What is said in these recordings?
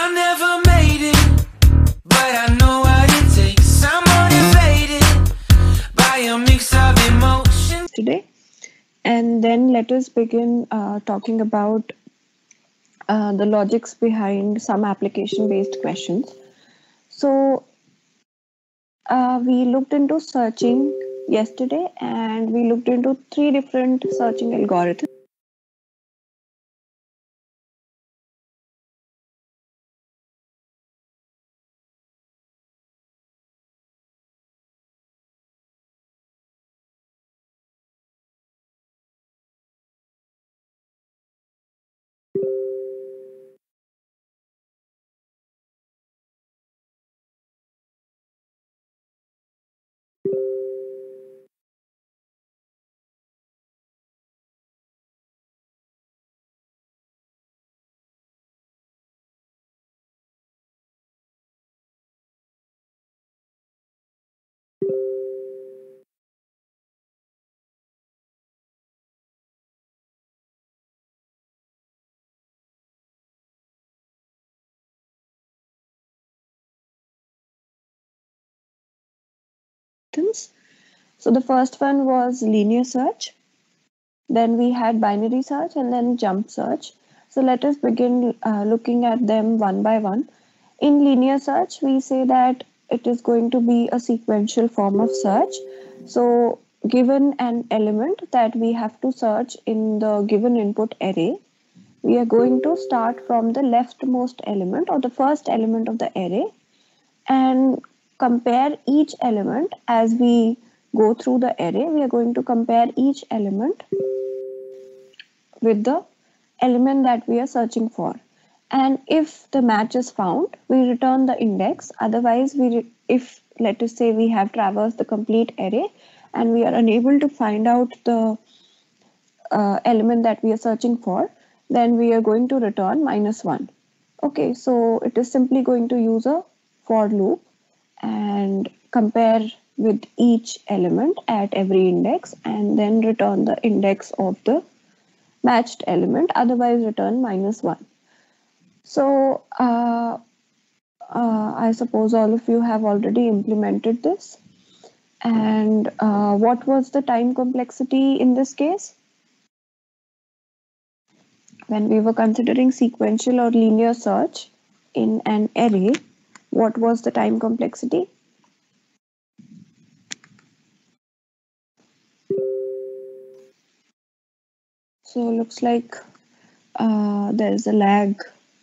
I never made it, but I know what it takes. I'm motivated by a mix of emotions today. And then let us begin talking about the logics behind some application based questions. So, we looked into searching yesterday and we looked into three different searching algorithms. So, the first one was linear search, then we had binary search, and then jump search. So, let us begin looking at them one by one. In linear search, we say that it is going to be a sequential form of search. So, given an element that we have to search in the given input array, we are going to start from the leftmost element or the first element of the array and compare each element as we go through the array. We are going to compare each element with the element that we are searching for. And if the match is found, we return the index. Otherwise, if let us say we have traversed the complete array and we are unable to find out the element that we are searching for, then we are going to return -1. Okay, so it is simply going to use a for loop and compare with each element at every index and then return the index of the matched element, otherwise return -1. So I suppose all of you have already implemented this. And what was the time complexity in this case? When we were considering sequential or linear search in an array, what was the time complexity? So looks like there's a lag.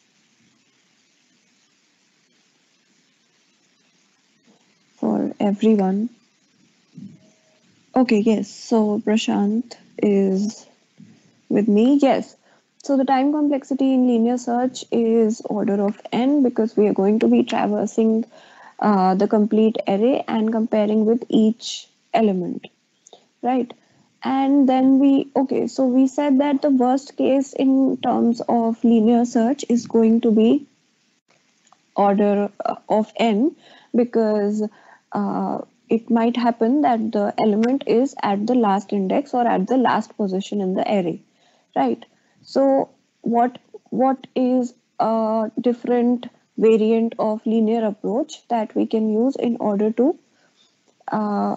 For everyone. Okay, yes. So Prashant is with me. Yes. So the time complexity in linear search is order of n because we are going to be traversing the complete array and comparing with each element, right? And then okay, so we said that the worst case in terms of linear search is going to be order of n because it might happen that the element is at the last index or at the last position in the array, right? So what is a different variant of linear approach that we can use in order to uh,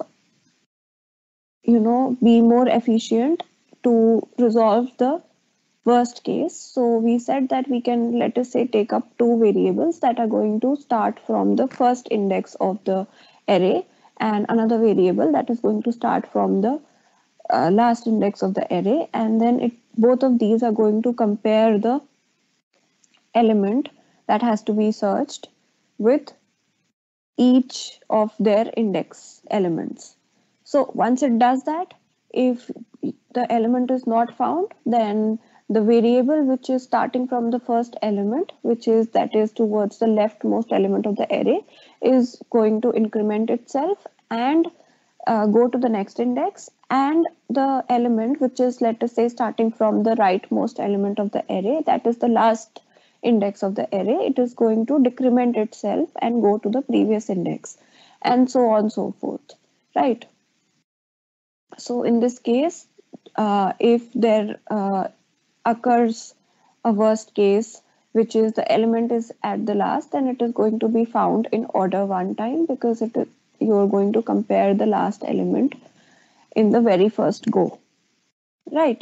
be more efficient to resolve the worst case? So we said that we can, let us say, take up two variables that are going to start from the first index of the array and another variable that is going to start from the last index of the array, and then both of these are going to compare the element that has to be searched with each of their index elements. So once it does that, if the element is not found, then the variable which is starting from the first element, that is towards the leftmost element of the array, is going to increment itself and go to the next index, and the element which is, let us say, starting from the rightmost element of the array, that is the last index of the array, it is going to decrement itself and go to the previous index, and so on and so forth, right? So in this case, if there occurs a worst case which is the element is at the last, then it is going to be found in order one time, because you're going to compare the last element in the very first go, right?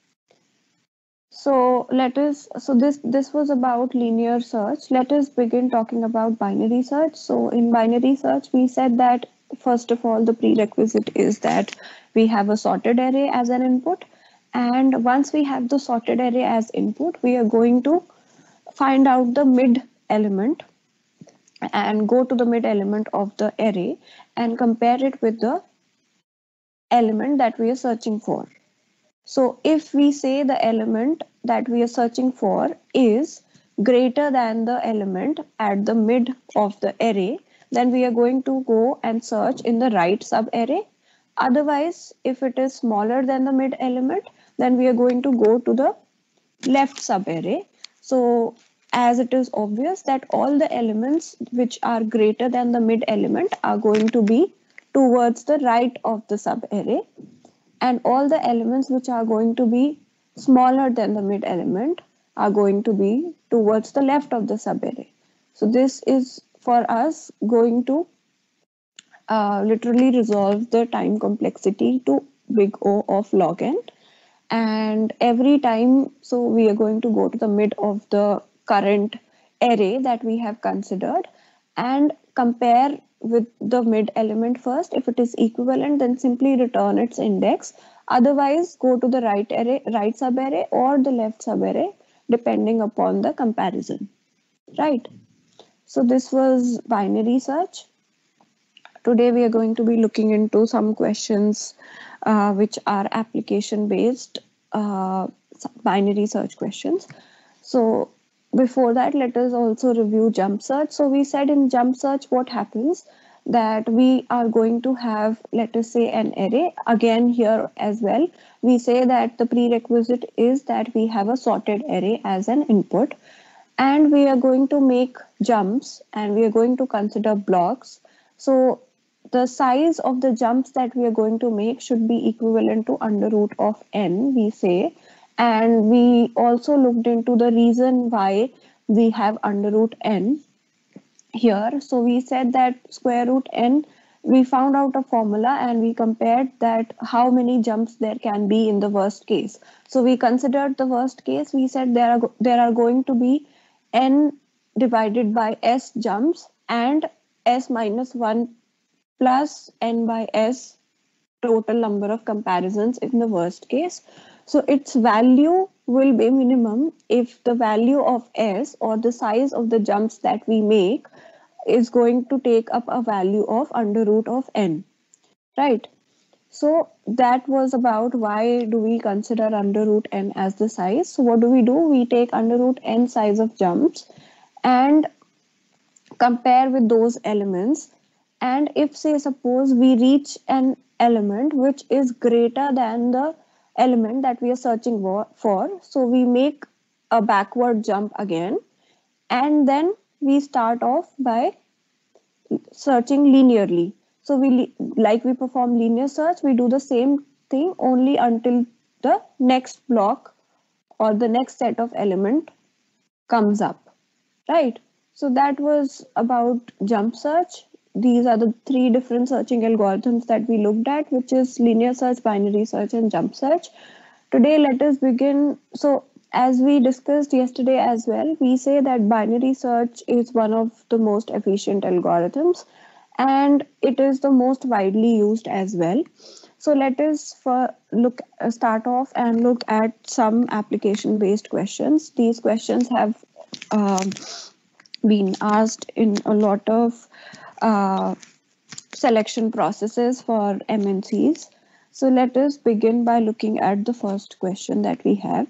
So was about linear search. Let us begin talking about binary search. So in binary search, we said that first of all, the prerequisite is that we have a sorted array as an input. And once we have the sorted array as input, we are going to find out the mid element and go to the mid element of the array and compare it with the element that we are searching for. So if we say the element that we are searching for is greater than the element at the mid of the array, then we are going to go and search in the right subarray. Otherwise, if it is smaller than the mid element, then we are going to go to the left subarray. So as it is obvious that all the elements which are greater than the mid element are going to be towards the right of the subarray, and all the elements which are going to be smaller than the mid element are going to be towards the left of the subarray. So this is for us going to literally resolve the time complexity to big O of log n. And every time, so we are going to go to the mid of the current array that we have considered and compare with the mid element first. If it is equivalent, then simply return its index. Otherwise, go to the right subarray or the left subarray, depending upon the comparison, right? So this was binary search. Today we are going to be looking into some questions which are application based binary search questions. So before that, let us also review jump search. So we said in jump search what happens, that we are going to have, let us say, an array. Again here as well, we say that the prerequisite is that we have a sorted array as an input, and we are going to make jumps and we are going to consider blocks. So the size of the jumps that we are going to make should be equivalent to under root of n, we say. And we also looked into the reason why we have under root n here. So we said that square root n, we found out a formula and we compared that how many jumps there can be in the worst case. So we considered the worst case. We said there are going to be n divided by s jumps and s minus 1 plus n by s total number of comparisons in the worst case. So its value will be minimum if the value of s, or the size of the jumps that we make, is going to take up a value of under root of n, right? So that was about why do we consider under root n as the size. So what do? We take under root n size of jumps and compare with those elements. And if, say, suppose we reach an element which is greater than the element that we are searching for, so we make a backward jump again, and then we start off by searching linearly. So we perform linear search, we do the same thing only until the next block or the next set of element comes up, right? So that was about jump search. These are the three different searching algorithms that we looked at, which is linear search, binary search, and jump search. Today, let us begin. So as we discussed yesterday as well, we say that binary search is one of the most efficient algorithms, and it is the most widely used as well. So let us start off and look at some application-based questions. These questions have been asked in a lot of selection processes for MNCs. So let us begin by looking at the first question that we have.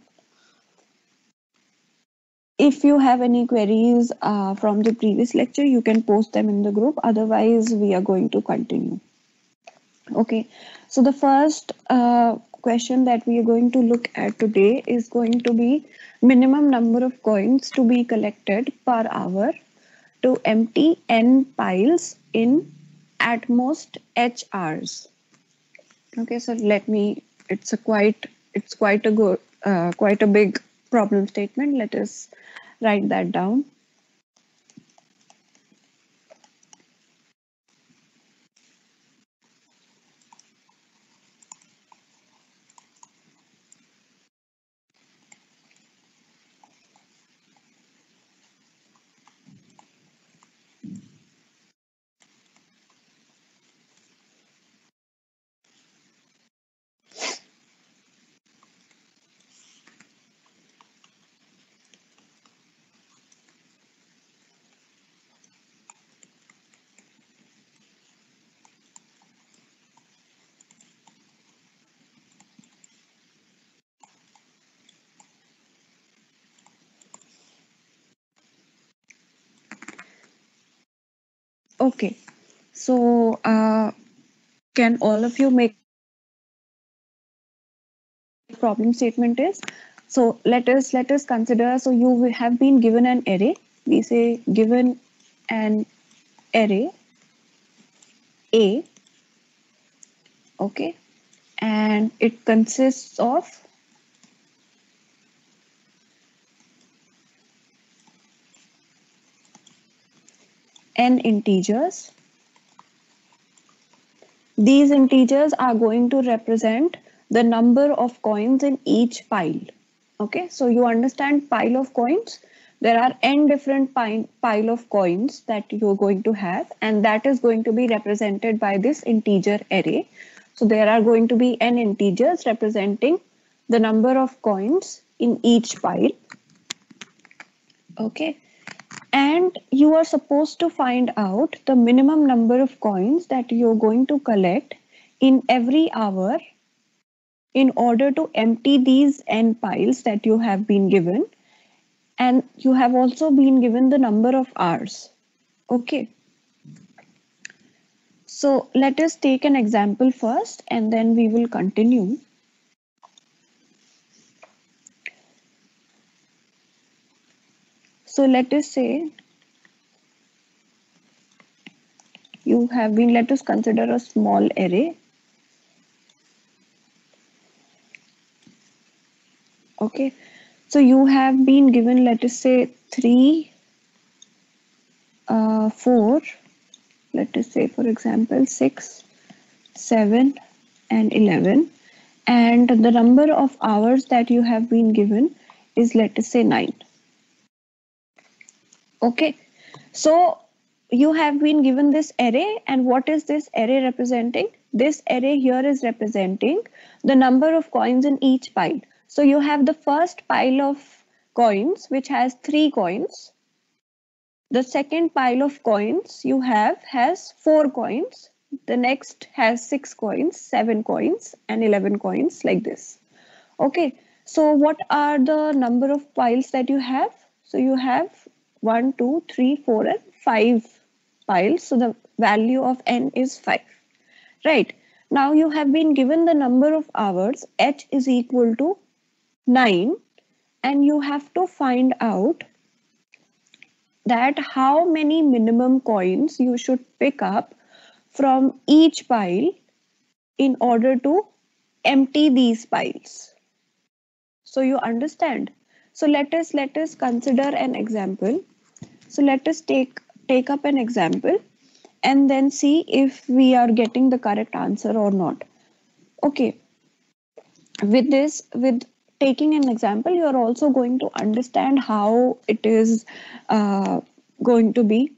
If you have any queries from the previous lecture, you can post them in the group. Otherwise, we are going to continue. Okay, so the first question that we are going to look at today is going to be minimum number of coins to be collected per hour to empty n piles in at most h hours. Okay, so it's quite a big problem statement. Let us write that down. Okay, so can all of you make problem statement is? So let us consider. So you will have been given an array. We say given an array A, okay, and it consists of n integers. These integers are going to represent the number of coins in each pile. Okay, so you understand pile of coins. There are n different pile of coins that you're going to have, and that is going to be represented by this integer array. So there are going to be n integers representing the number of coins in each pile. Okay, and you are supposed to find out the minimum number of coins that you're going to collect in every hour in order to empty these n piles that you have been given, and you have also been given the number of hours. Okay, so let us take an example first and then we will continue. So let us say you have been, let us consider a small array. Okay, so you have been given, let us say 3, 4, let us say for example 6, 7 and 11, and the number of hours that you have been given is, let us say 9. Okay, so you have been given this array, and what is this array representing? This array here is representing the number of coins in each pile. So you have the first pile of coins which has 3 coins. The second pile of coins you have has 4 coins. The next has 6 coins, 7 coins and 11 coins, like this. Okay, so what are the number of piles that you have? So you have 1, 2, 3, 4 and 5 piles. So the value of n is 5. Right. Now you have been given the number of hours, h is equal to 9, and you have to find out that how many minimum coins you should pick up from each pile in order to empty these piles. So you understand. So let us consider an example. So let us take up an example and then see if we are getting the correct answer or not. Okay, with taking an example, you are also going to understand how it is going to be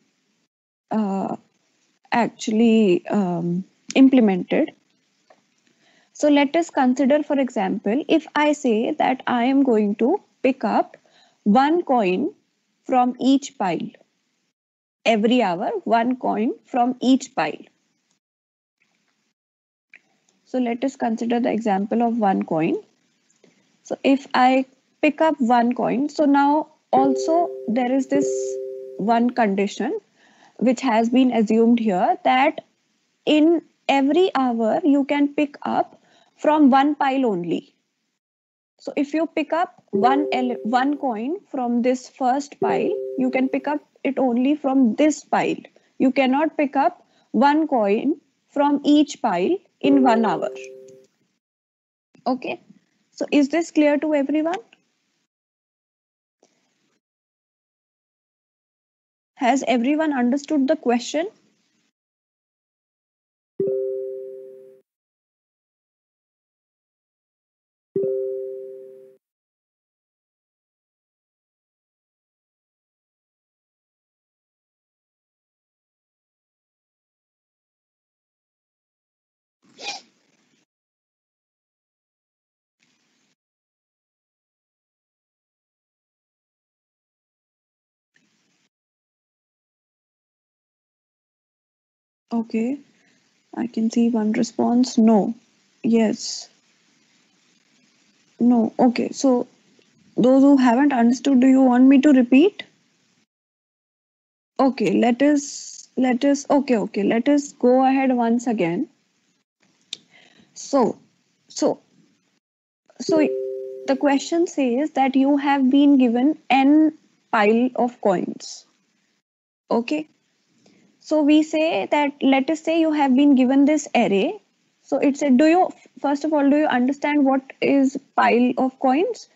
actually implemented. So let us consider, for example, if I say that I am going to pick up 1 coin from each pile. Every hour, 1 coin from each pile. So let us consider the example of 1 coin. So if I pick up 1 coin, so now also there is this one condition which has been assumed here, that in every hour you can pick up from 1 pile only. So if you pick up one coin from this first pile, you can pick up it only from this pile. You cannot pick up 1 coin from each pile in 1 hour. Okay, so is this clear to everyone? Has everyone understood the question? Okay, I can see one response. No. Yes. No. Okay. So those who haven't understood, do you want me to repeat? Okay, let us let us go ahead once again. So so so the question says that you have been given n pile of coins. Okay. So we say that, let us say you have been given this array. So it said, do you, first of all, do you understand what is pile of coins?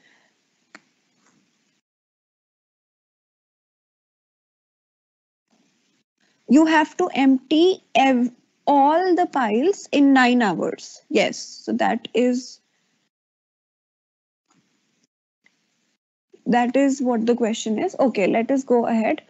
You have to empty all the piles in 9 hours. Yes. So that is what the question is. Okay, let us go ahead.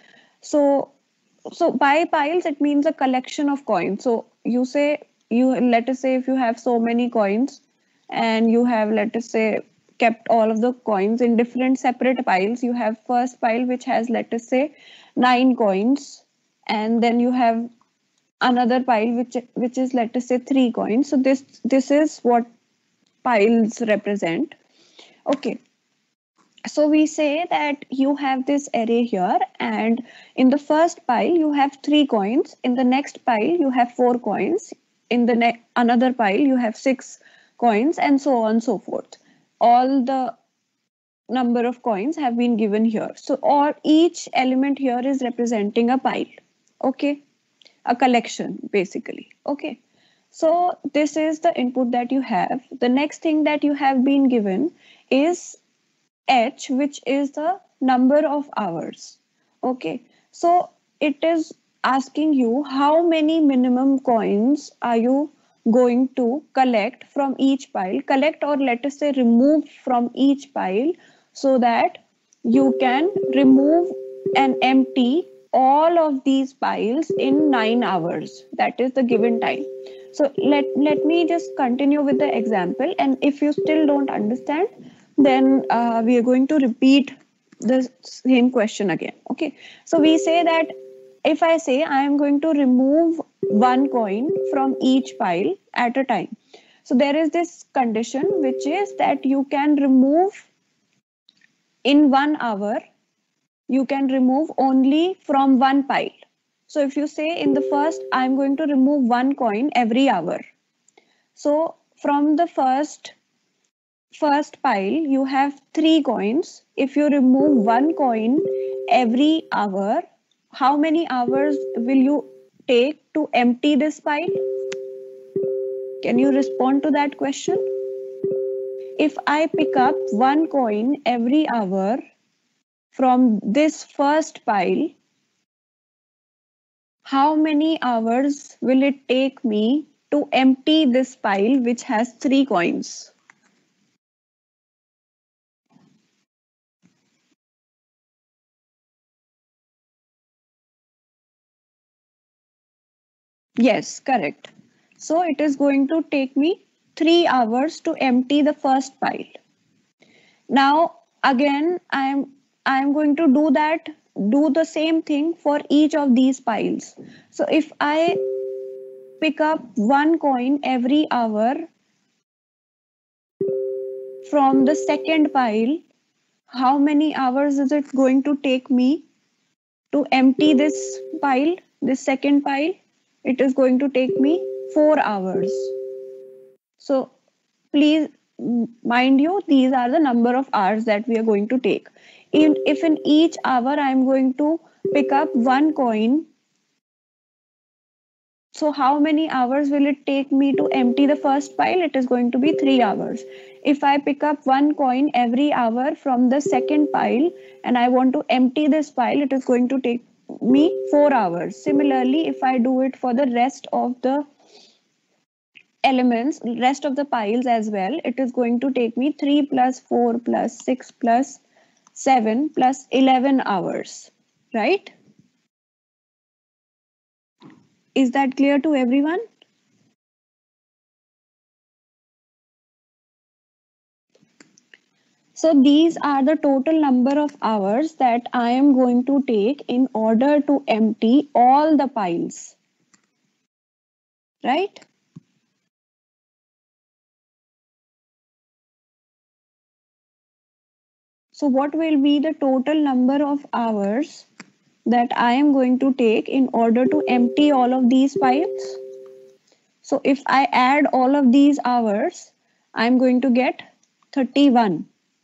So by piles it means a collection of coins. So you say, you let us say if you have so many coins and you have, let us say, kept all of the coins in different separate piles. You have first pile which has, let us say, 9 coins, and then you have another pile which is, let us say, 3 coins. So this is what piles represent. Okay. So we say that you have this array here, and in the first pile you have 3 coins, in the next pile you have 4 coins, in the another pile you have 6 coins, and so on and so forth. All the number of coins have been given here. So or each element here is representing a pile. Okay, a collection basically. Okay, so this is the input that you have. The next thing that you have been given is h, which is the number of hours. Okay, so it is asking you how many minimum coins are you going to collect from each pile, collect, or let us say remove from each pile, so that you can remove and empty all of these piles in 9 hours. That is the given time. So let me just continue with the example, and if you still don't understand, then we are going to repeat the same question again. Okay, so we say that if I say I am going to remove 1 coin from each pile at a time, so there is this condition which is that you can remove in 1 hour, you can remove only from one pile. So if you say in the first, I'm going to remove 1 coin every hour. So from the first pile, you have 3 coins. If you remove 1 coin every hour, how many hours will you take to empty this pile? Can you respond to that question? If I pick up 1 coin every hour from this first pile, how many hours will it take me to empty this pile which has 3 coins? Yes, correct. So it is going to take me 3 hours to empty the first pile. Now again, I'm going to do the same thing for each of these piles. So if I pick up 1 coin every hour from the second pile, how many hours is it going to take me to empty this pile, this second pile? It is going to take me 4 hours. So please mind you, these are the number of hours that we are going to take. If in each hour I am going to pick up 1 coin, so how many hours will it take me to empty the first pile? It is going to be 3 hours. If I pick up 1 coin every hour from the second pile and I want to empty this pile, it is going to take me 4 hours. Similarly, if I do it for the rest of the elements, rest of the piles as well, it is going to take me 3 plus 4 plus 6 plus 7 plus 11 hours, right? Is that clear to everyone? So these are the total number of hours that I am going to take in order to empty all the piles, right? So what will be the total number of hours that I am going to take in order to empty all of these piles? So if I add all of these hours, I'm going to get 31.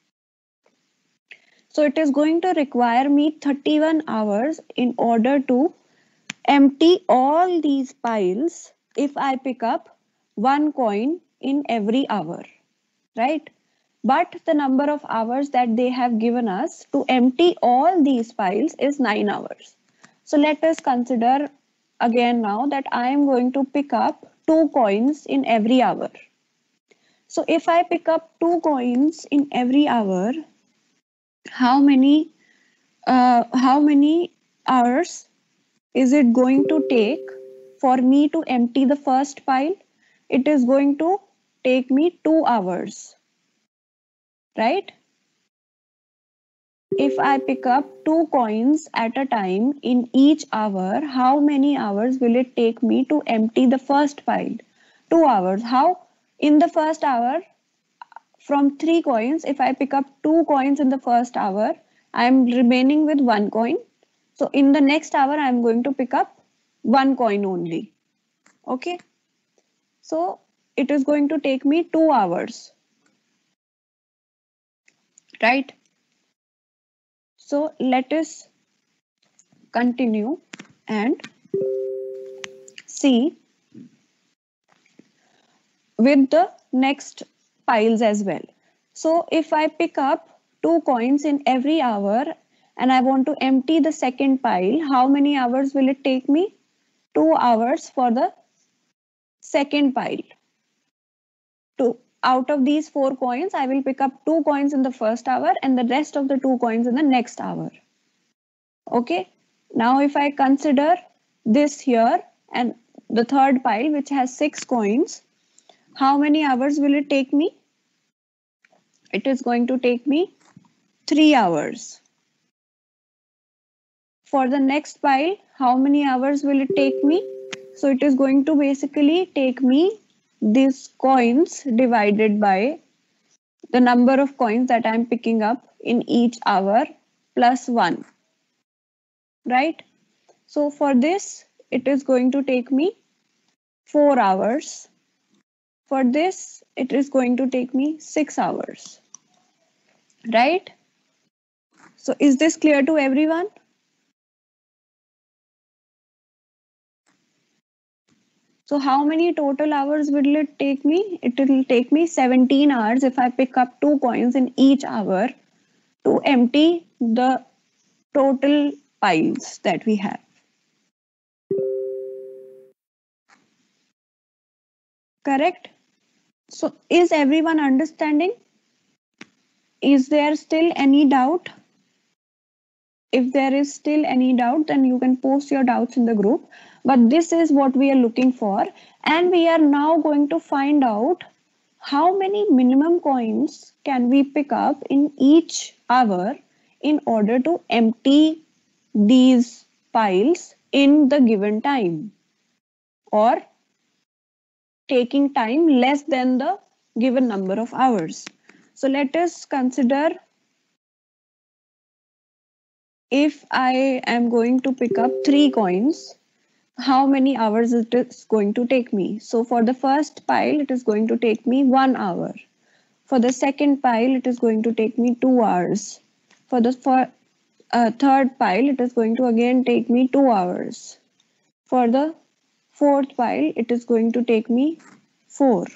So it is going to require me 31 hours in order to empty all these piles if I pick up one coin in every hour, right? But the number of hours that they have given us to empty all these piles is 9 hours. So let us consider again now that I am going to pick up 2 coins in every hour. So if I pick up 2 coins in every hour, how many hours is it going to take for me to empty the first pile? It is going to take me 2 hours, right? If I pick up 2 coins at a time in each hour, how many hours will it take me to empty the first pile? 2 hours. How? In the first hour, from 3 coins, if I pick up 2 coins in the first hour, I am remaining with 1 coin. So in the next hour, I am going to pick up 1 coin only. Okay. So it is going to take me 2 hours, right? So let us continue and see with the next piles as well. So if I pick up 2 coins in every hour and I want to empty the second pile, how many hours will it take me? 2 hours for the second pile. Out of these 4 coins, I will pick up 2 coins in the first hour and the rest of the 2 coins in the next hour. Okay. Now if I consider this here and the third pile which has 6 coins, how many hours will it take me? It is going to take me 3 hours. For the next pile, how many hours will it take me? So it is going to basically take me these coins divided by the number of coins that I am picking up in each hour plus 1, right? So for this, it is going to take me 4 hours. For this, it is going to take me 6 hours, right? So is this clear to everyone? So how many total hours will it take me? It will take me 17 hours if I pick up 2 coins in each hour to empty the total piles that we have. Correct? So is everyone understanding? Is there still any doubt? If there is still any doubt, then you can post your doubts in the group. But this is what we are looking for. And we are now going to find out how many minimum coins can we pick up in each hour in order to empty these piles in the given time, or taking time less than the given number of hours. So let us consider, if I am going to pick up 3 coins, how many hours it is going to take me. So for the first pile, it is going to take me 1 hour. For the second pile, it is going to take me 2 hours. For the third pile, it is going to again take me 2 hours. For the fourth pile, it is going to take me 4.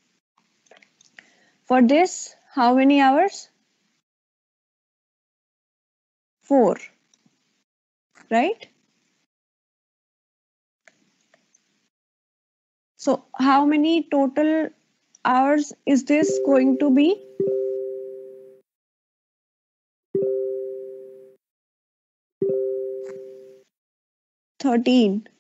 For this, how many hours? 4, right? So how many total hours is this going to be? 13.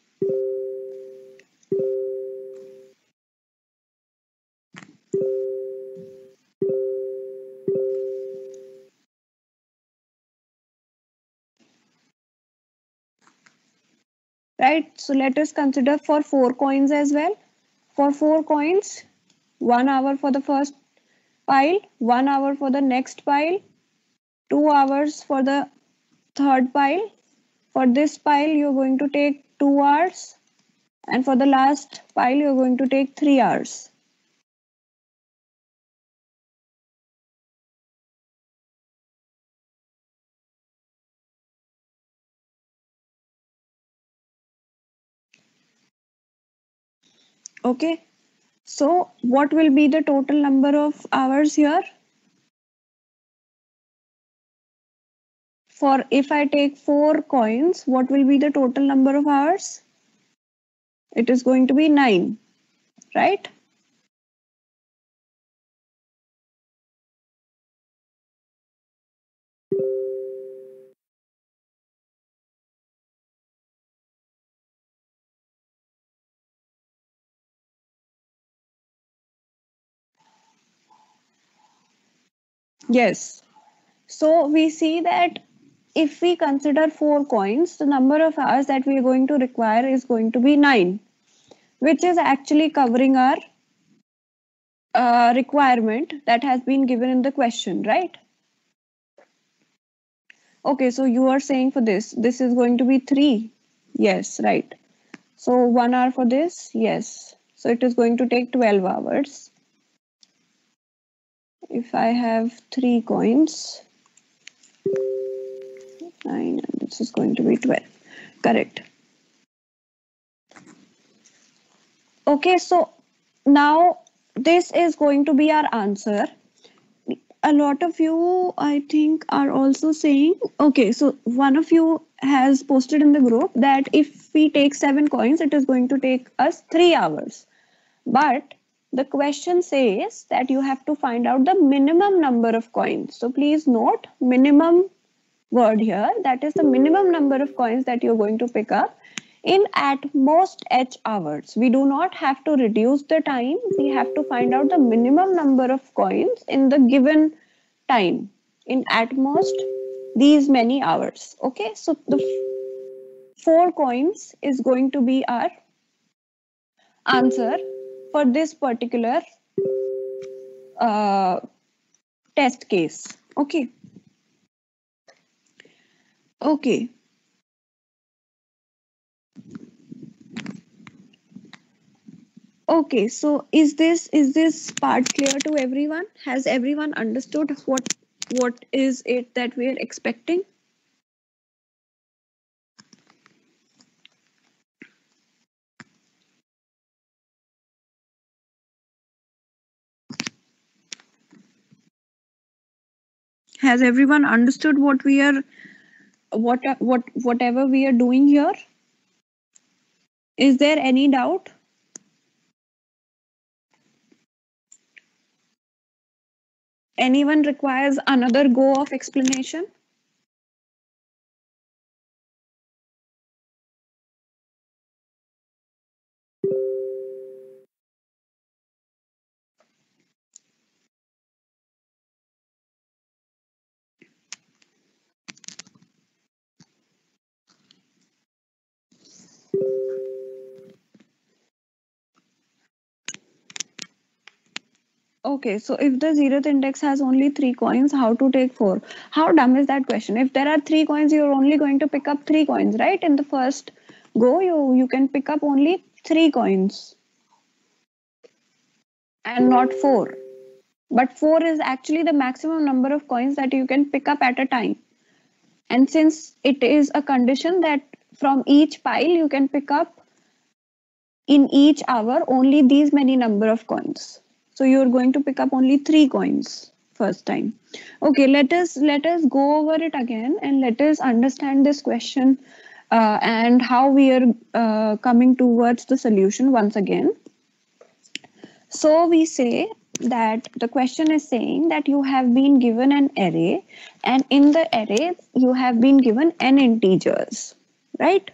Right? So let us consider for 4 coins as well. For 4 coins, 1 hour for the first pile, 1 hour for the next pile, 2 hours for the third pile. For this pile, you're going to take 2 hours, and for the last pile, you're going to take 3 hours. Okay, so what will be the total number of hours here? For if I take 4 coins, what will be the total number of hours? It is going to be 9, right? Yes. So we see that if we consider 4 coins, the number of hours that we are going to require is going to be 9, which is actually covering our requirement that has been given in the question, right? Okay, so you are saying for this is going to be 3. Yes, right. So 1 hour for this, yes. So it is going to take 12 hours. If I have 3 coins, 9, and this is going to be 12. Correct. Okay, so now this is going to be our answer. A lot of you, I think, are also saying, okay, so one of you has posted in the group that if we take 7 coins, it is going to take us 3 hours. But the question says that you have to find out the minimum number of coins. So please note minimum word here, that is the minimum number of coins that you're going to pick up in at most h hours. We do not have to reduce the time, we have to find out the minimum number of coins in the given time in at most these many hours. Okay, so the 4 coins is going to be our answer for this particular uh, test case. Okay. Okay. Okay, so is this part clear to everyone? Has everyone understood what is it that we are expecting? Has everyone understood what we are whatever we are doing here? Is there any doubt? Anyone requires another go of explanation? Okay, so if the zeroth index has only 3 coins, how to take 4? How dumb is that question? If there are 3 coins, you're only going to pick up 3 coins, right? In the first go, you can pick up only 3 coins and not 4. But 4 is actually the maximum number of coins that you can pick up at a time. And since it is a condition that from each pile you can pick up in each hour only these many number of coins. So you're going to pick up only 3 coins first time. Okay, let us go over it again and let us understand this question and how we are coming towards the solution once again. So we say that the question is saying that you have been given an array, and in the array you have been given n integers, right?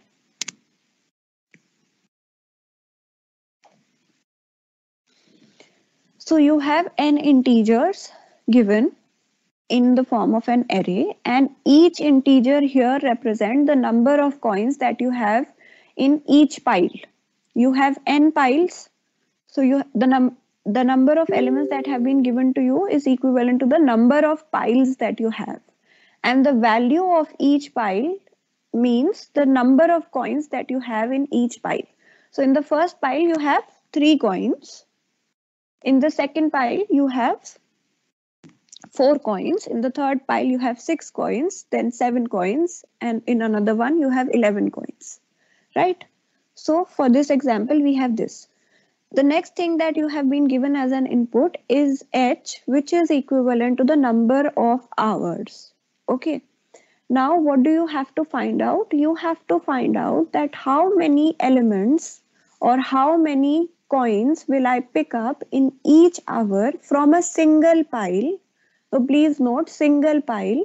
So you have n integers given in the form of an array, and each integer here represent the number of coins that you have in each pile. You have n piles, so the number of elements that have been given to you is equivalent to the number of piles that you have, and the value of each pile means the number of coins that you have in each pile. So in the first pile you have 3 coins, in the second pile you have 4 coins, in the third pile you have 6 coins, then 7 coins, and in another one you have 11 coins, right? So for this example we have this. The next thing that you have been given as an input is h, which is equivalent to the number of hours. Okay. Now what do you have to find out? You have to find out that how many elements or how many coins will I pick up in each hour from a single pile. So please note single pile,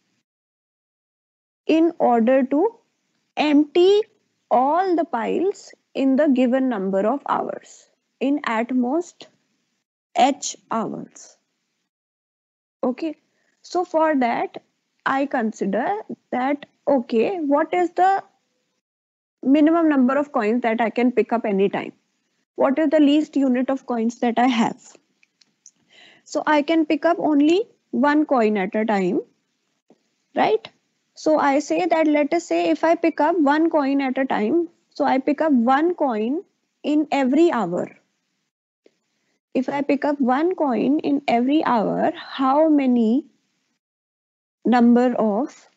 in order to empty all the piles in the given number of hours in at most h hours. Okay, so for that I consider that, okay, what is the minimum number of coins that I can pick up anytime? What is the least unit of coins that I have? So I can pick up only one coin at a time, right? So I say that, let us say if I pick up one coin at a time, so I pick up one coin in every hour. If I pick up one coin in every hour, how many number of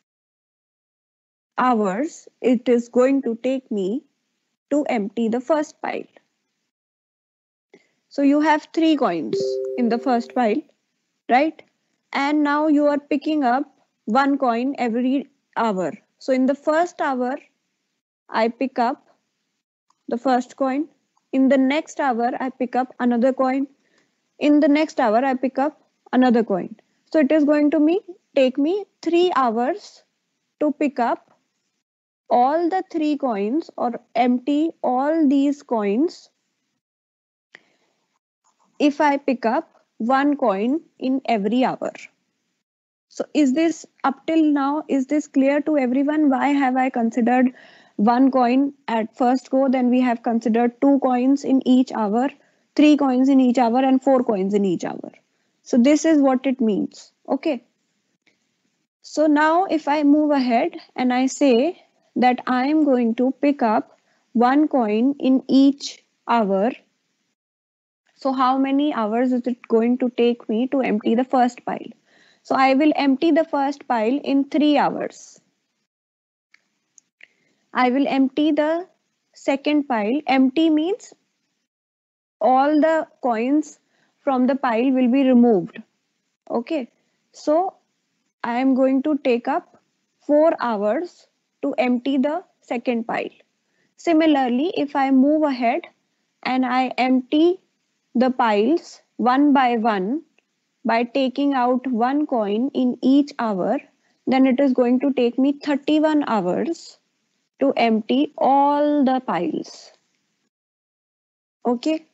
hours it is going to take me to empty the first pile? So you have 3 coins in the first pile, right? And now you are picking up one coin every hour. So in the first hour, I pick up the first coin. In the next hour, I pick up another coin. In the next hour, I pick up another coin. So it is going to take me 3 hours to pick up all the 3 coins or empty all these coins if I pick up one coin in every hour. So is this, up till now, is this clear to everyone? Why have I considered one coin at first go, then we have considered 2 coins in each hour, 3 coins in each hour, and 4 coins in each hour. So this is what it means. Okay. So now if I move ahead and I say that I am going to pick up one coin in each hour, so how many hours is it going to take me to empty the first pile? So I will empty the first pile in 3 hours. I will empty the second pile. Empty means all the coins from the pile will be removed. Okay. So I am going to take up 4 hours to empty the second pile. Similarly, if I move ahead and I empty the piles one by one by taking out one coin in each hour, then it is going to take me 31 hours to empty all the piles. Okay.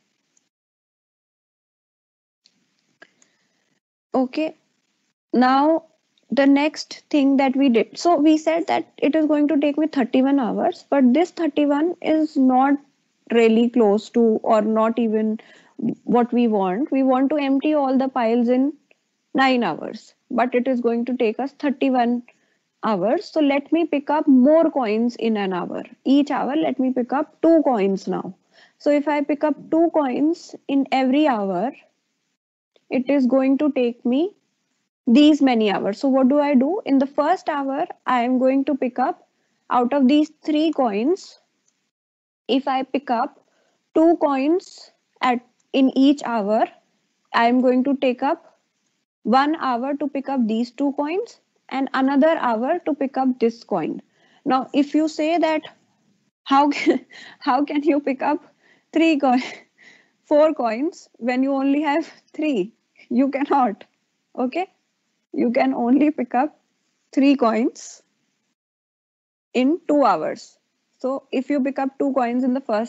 Okay. Now the next thing that we did, so we said that it is going to take me 31 hours, but this 31 is not really close to or not even what we want. We want to empty all the piles in 9 hours, but it is going to take us 31 hours. So let me pick up more coins in an hour. Each hour, let me pick up 2 coins now. So if I pick up 2 coins in every hour, it is going to take me these many hours. So what do I do? In the first hour, I am going to pick up, out of these 3 coins, if I pick up 2 coins in each hour, I am going to take up 1 hour to pick up these 2 coins and another hour to pick up this coin. Now, if you say that how can you pick up 3 coins? 4 coins when you only have 3? You cannot. Okay? You can only pick up 3 coins in 2 hours. So if you pick up 2 coins in the first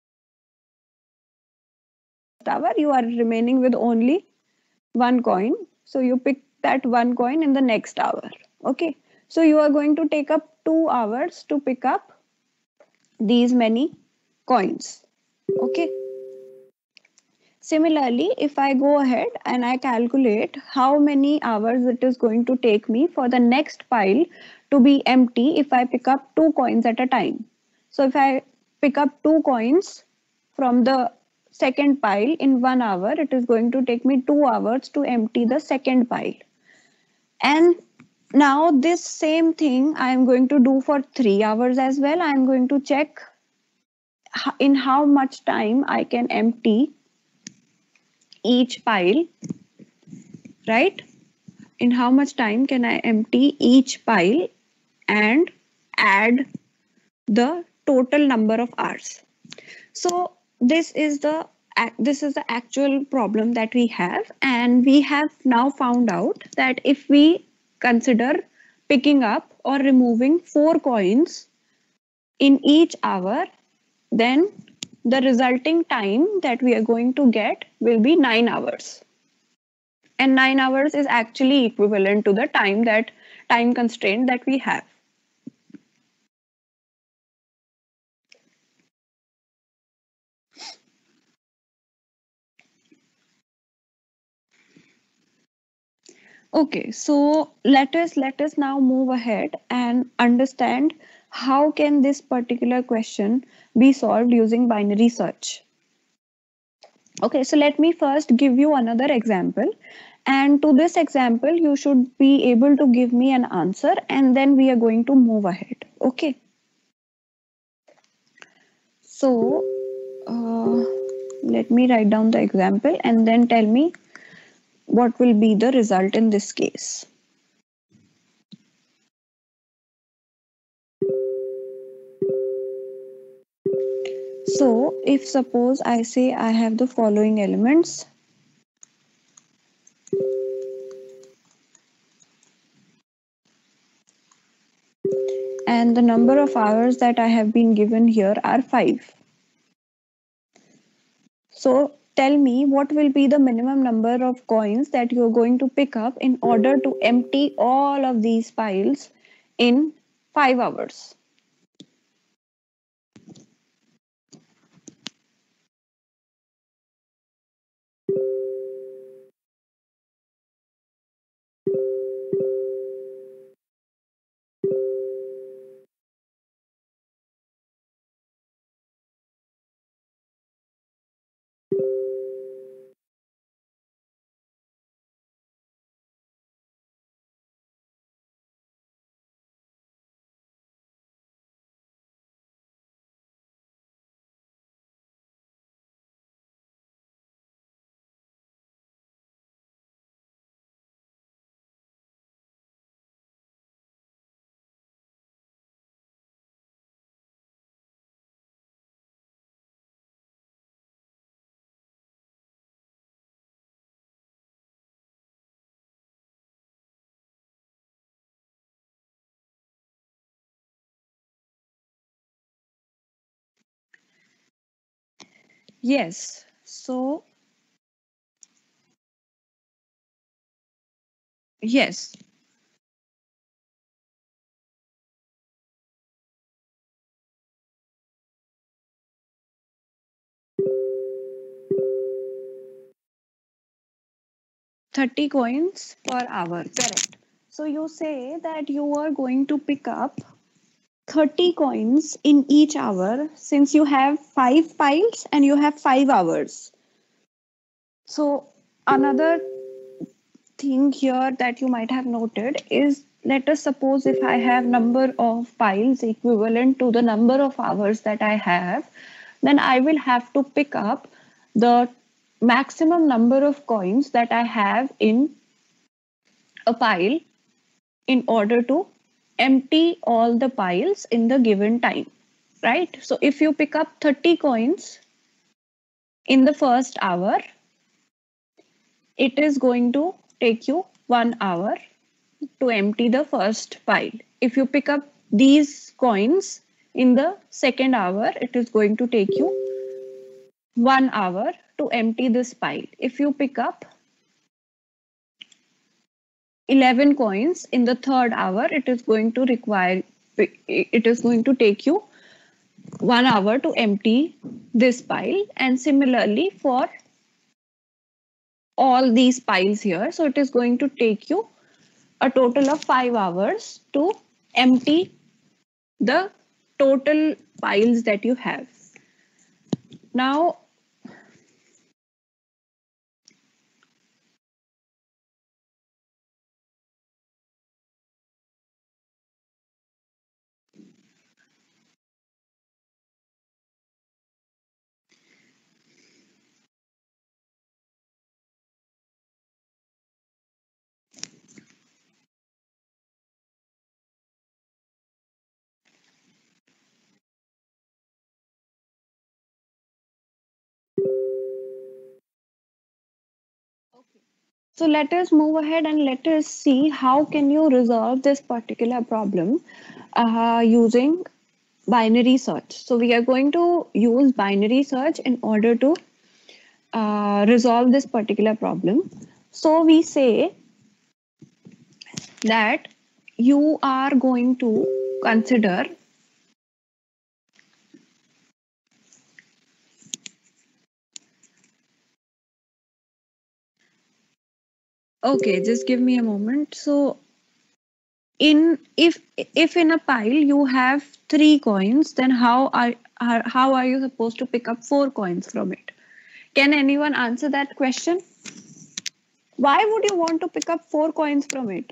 hour, you are remaining with only 1 coin. So you pick that 1 coin in the next hour. Okay? So you are going to take up 2 hours to pick up these many coins. Okay? Similarly, if I go ahead and I calculate how many hours it is going to take me for the next pile to be empty if I pick up 2 coins at a time. So if I pick up 2 coins from the second pile in 1 hour, it is going to take me 2 hours to empty the second pile. And now this same thing I am going to do for 3 hours as well. I am going to check in how much time I can empty each pile, right? In how much time can I empty each pile and add the total number of hours. So this is the actual problem that we have, and we have now found out that if we consider picking up or removing 4 coins in each hour, then the resulting time that we are going to get will be 9 hours. And 9 hours is actually equivalent to the time constraint that we have. Okay, so let us now move ahead and understand how can this particular question be solved using binary search. Okay, so let me first give you another example, and to this example you should be able to give me an answer, and then we are going to move ahead. Okay, so let me write down the example and then tell me what will be the result in this case. So if suppose I say I have the following elements, and the number of hours that I have been given here are 5. So tell me what will be the minimum number of coins that you're going to pick up in order to empty all of these piles in 5 hours. Yes. So yes. 30 coins per hour. Correct. So you say that you are going to pick up 30 coins in each hour since you have 5 piles and you have 5 hours. So another thing here that you might have noted is, let us suppose if I have number of piles equivalent to the number of hours that I have, then I will have to pick up the maximum number of coins that I have in a pile in order to empty all the piles in the given time, right? So if you pick up 30 coins in the first hour, it is going to take you 1 hour to empty the first pile. If you pick up these coins in the second hour, it is going to take you 1 hour to empty this pile. If you pick up 11 coins in the third hour, it is going to take you 1 hour to empty this pile, and similarly for all these piles here. So it is going to take you a total of 5 hours to empty the total piles that you have. Now, so let us move ahead and let us see how can you resolve this particular problem using binary search. So we are going to use binary search in order to resolve this particular problem. So we say that you are going to consider okay, just give me a moment. So if in a pile you have 3 coins, then how are you supposed to pick up 4 coins from it? Can anyone answer that question? Why would you want to pick up 4 coins from it?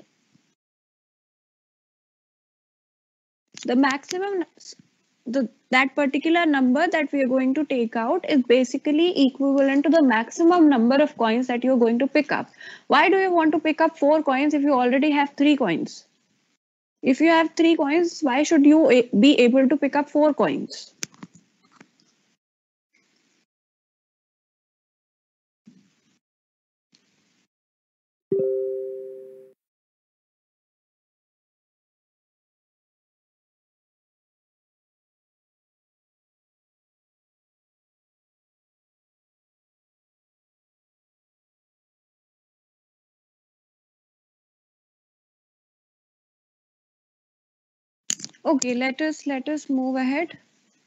The maximum, that particular number that we are going to take out is basically equivalent to the maximum number of coins that you're going to pick up. Why do you want to pick up 4 coins if you already have 3 coins? If you have 3 coins, why should you be able to pick up 4 coins? Okay, let us move ahead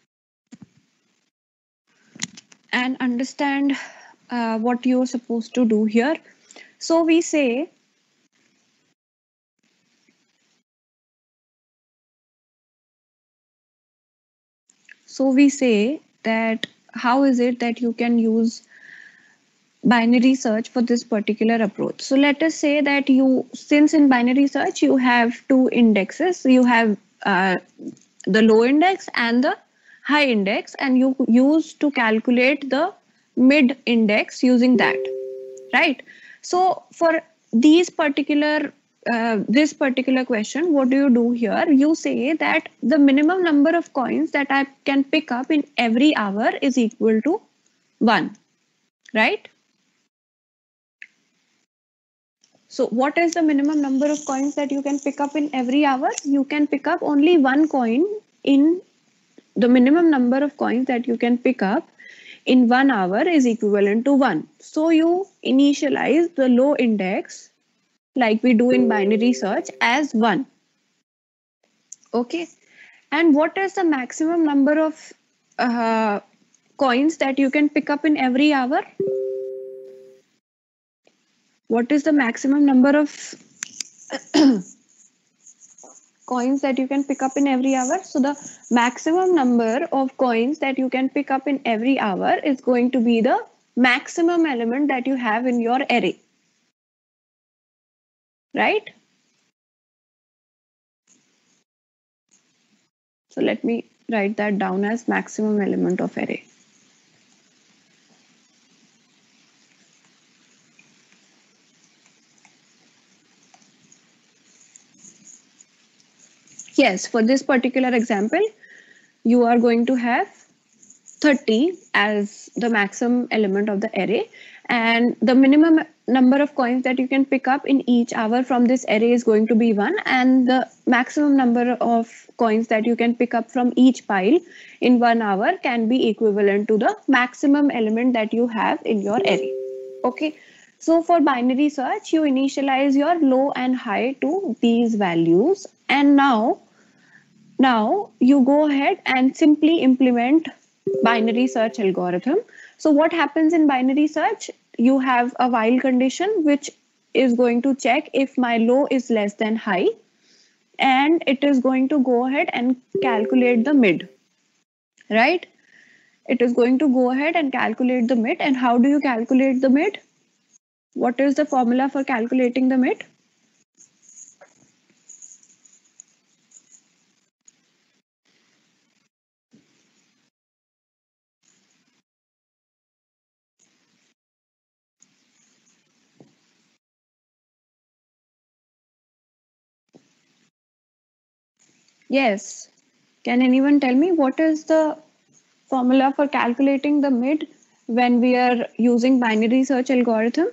and understand what you're supposed to do here. So we say that how is it that you can use binary search for this particular approach? So let us say that since in binary search you have 2 indexes, you have the low index and the high index, and you use to calculate the mid index using that, right? So for these particular this particular question, what do you do here? You say that the minimum number of coins that I can pick up in every hour is equal to 1, right? So what is the minimum number of coins that you can pick up in every hour? You can pick up only 1 coin in the minimum number of coins that you can pick up in 1 hour is equivalent to 1. So you initialize the low index like we do in binary search as 1. Okay. And what is the maximum number of coins that you can pick up in every hour? What is the maximum number of coins that you can pick up in every hour? So the maximum number of coins that you can pick up in every hour is going to be the maximum element that you have in your array, right? So let me write that down as maximum element of array. Yes, for this particular example, you are going to have 30 as the maximum element of the array, and the minimum number of coins that you can pick up in each hour from this array is going to be 1, and the maximum number of coins that you can pick up from each pile in 1 hour can be equivalent to the maximum element that you have in your array. Okay, so for binary search, you initialize your low and high to these values, and now you go ahead and simply implement binary search algorithm. So what happens in binary search? You have a while condition which is going to check if my low is less than high, and it is going to go ahead and calculate the mid, right? It is going to go ahead and calculate the mid. And how do you calculate the mid? What is the formula for calculating the mid? Yes. Can anyone tell me what is the formula for calculating the mid when we are using binary search algorithm?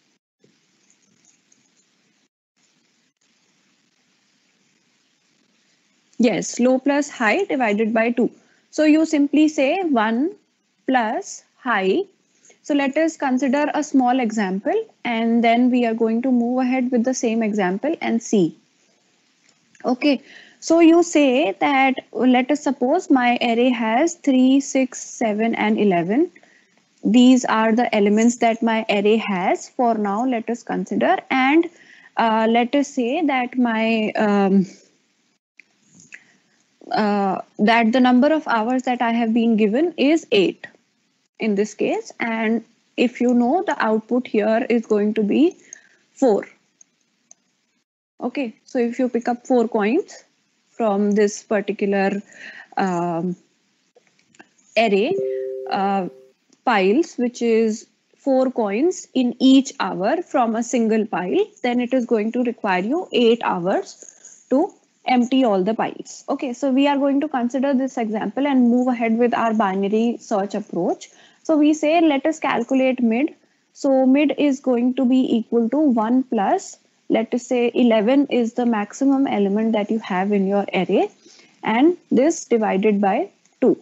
Yes, low plus high divided by 2. So you simply say 1 plus high. So let us consider a small example, and then we are going to move ahead with the same example and see. Okay, so you say that, let us suppose my array has 3, 6, 7, and 11. These are the elements that my array has for now. Let us consider, and let us say that my that the number of hours that I have been given is 8 in this case, and if you know, the output here is going to be 4. Okay, so if you pick up 4 coins from this particular array piles, which is 4 coins in each hour from a single pile, then it is going to require you 8 hours to empty all the piles. Okay, so we are going to consider this example and move ahead with our binary search approach. So we say, let us calculate mid. So mid is going to be equal to 1 plus, let us say 11 is the maximum element that you have in your array, and this divided by 2.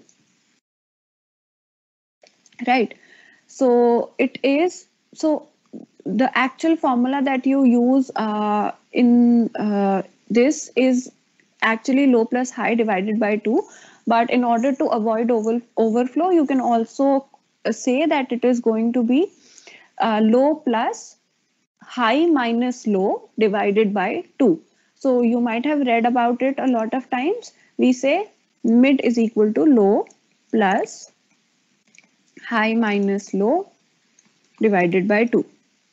Right. So it is, so the actual formula that you use in this is actually low plus high divided by 2. But in order to avoid overflow, you can also say that it is going to be low plus high minus low divided by 2. So you might have read about it a lot of times. We say mid is equal to low plus high minus low divided by 2.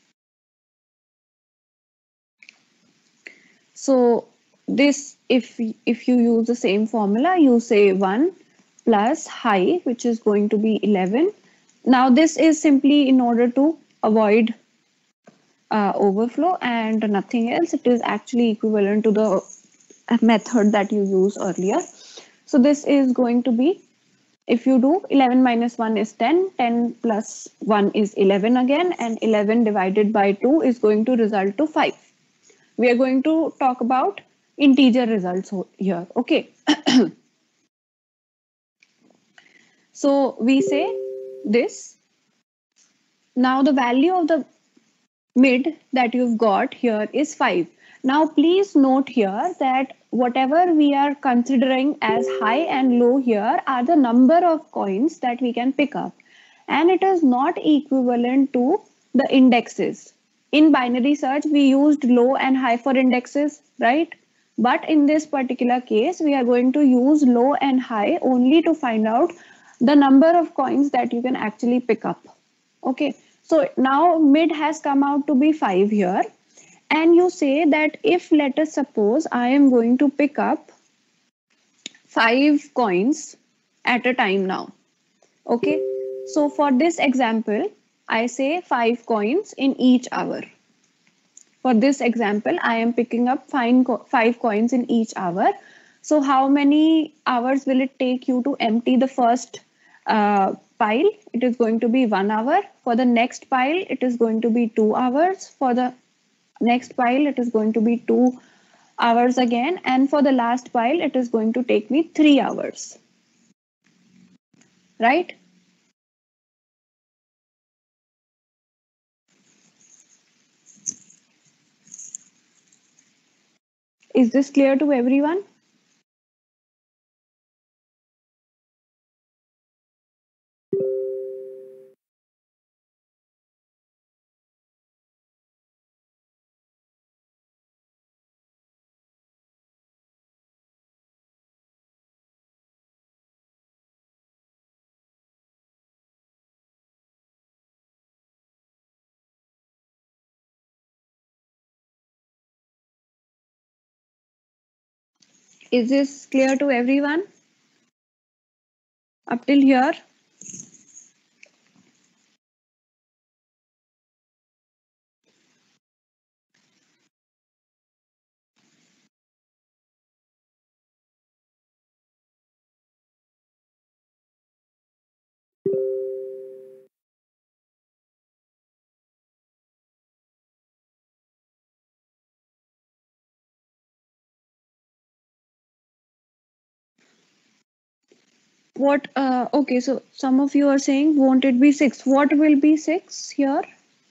So this, if you use the same formula, you say 1 plus high, which is going to be 11. Now this is simply in order to avoid overflow and nothing else. It is actually equivalent to the method that you used earlier. So this is going to be, if you do 11 minus 1 is 10, 10 plus 1 is 11 again, and 11 divided by 2 is going to result to 5. We are going to talk about integer results here. Okay. So we say this. Now the value of the mid that you've got here is 5. Now please note here that whatever we are considering as high and low here are the number of coins that we can pick up, and it is not equivalent to the indexes. In binary search, we used low and high for indexes, right? But in this particular case, we are going to use low and high only to find out the number of coins that you can actually pick up. Okay, so now mid has come out to be 5 here. And you say that if, let us suppose, I am going to pick up 5 coins at a time now. Okay, so for this example, I say 5 coins in each hour. For this example, I am picking up 5 coins in each hour. So how many hours will it take you to empty the first pile, it is going to be 1 hour. For the next pile, it is going to be 2 hours. For the next pile, it is going to be 2 hours again. And for the last pile, it is going to take me 3 hours. Right? Is this clear to everyone? Is this clear to everyone? Up till here? What? Okay, so some of you are saying, won't it be 6? What will be 6 here?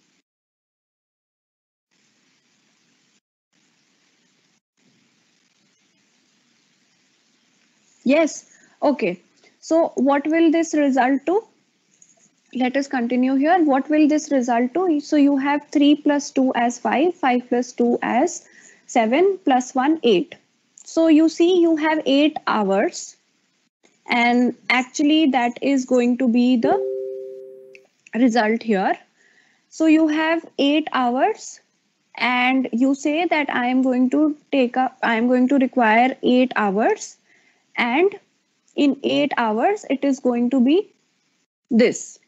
Yes. Okay. So what will this result to? Let us continue here. What will this result to? So you have 3 plus 2 as 5, 5 plus 2 as 7, plus 1, 8. So you see you have 8 hours, and actually that is going to be the result here. So you have 8 hours, and you say that I am going to require 8 hours, and in 8 hours it is going to be this.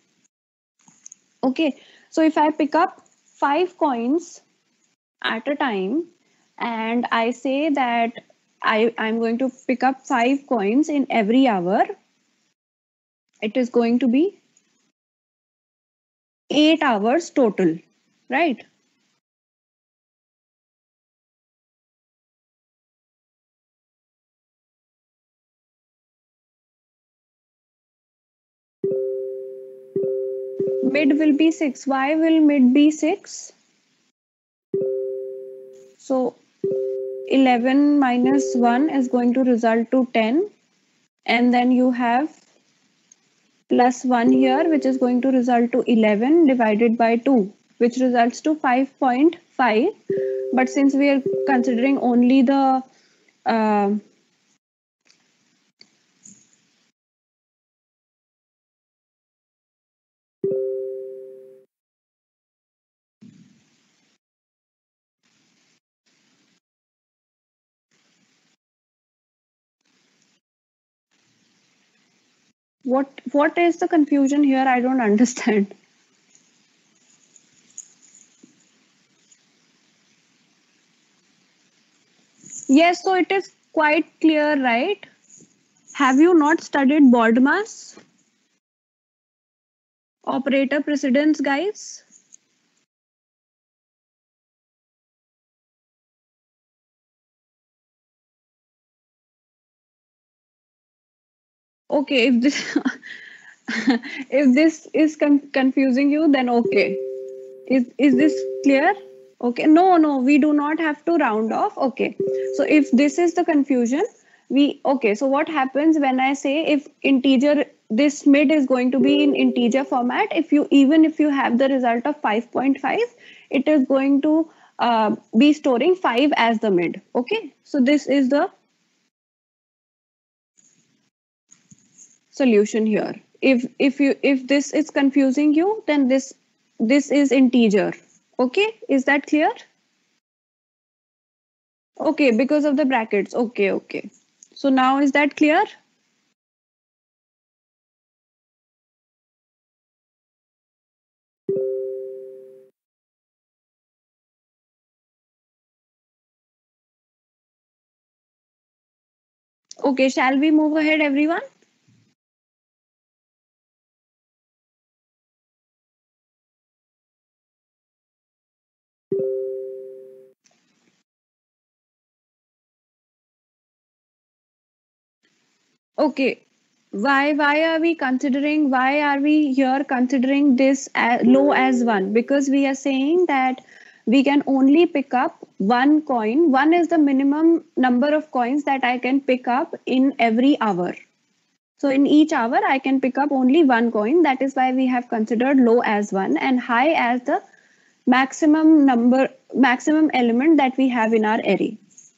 Okay, so if I pick up 5 coins at a time, and I say that I'm going to pick up 5 coins in every hour, it is going to be 8 hours total, right? Mid will be 6. Why will mid be 6? So 11 minus 1 is going to result to 10, and then you have plus 1 here, which is going to result to 11 divided by 2, which results to 5.5. But since we are considering only the uh, what is the confusion here? I don't understand. Yes, so it is quite clear, right? Have you not studied BODMAS? Operator precedence, guys? Okay, if this if this is confusing you, then okay. Is this clear? Okay, no, we do not have to round off. Okay, so if this is the confusion, okay, so what happens when I say if integer, this mid is going to be in integer format, even if you have the result of 5.5, it is going to be storing 5 as the mid. Okay, so this is the solution here. If this is confusing you, then this is integer. Okay, is that clear? Okay, because of the brackets. Okay. So now is that clear? Okay, shall we move ahead, everyone? Okay. Why are we considering, why are we here considering this as low as 1? Because we are saying that we can only pick up one coin. One is the minimum number of coins that I can pick up in every hour. So in each hour, I can pick up only one coin. That is why we have considered low as 1 and high as the maximum element that we have in our array.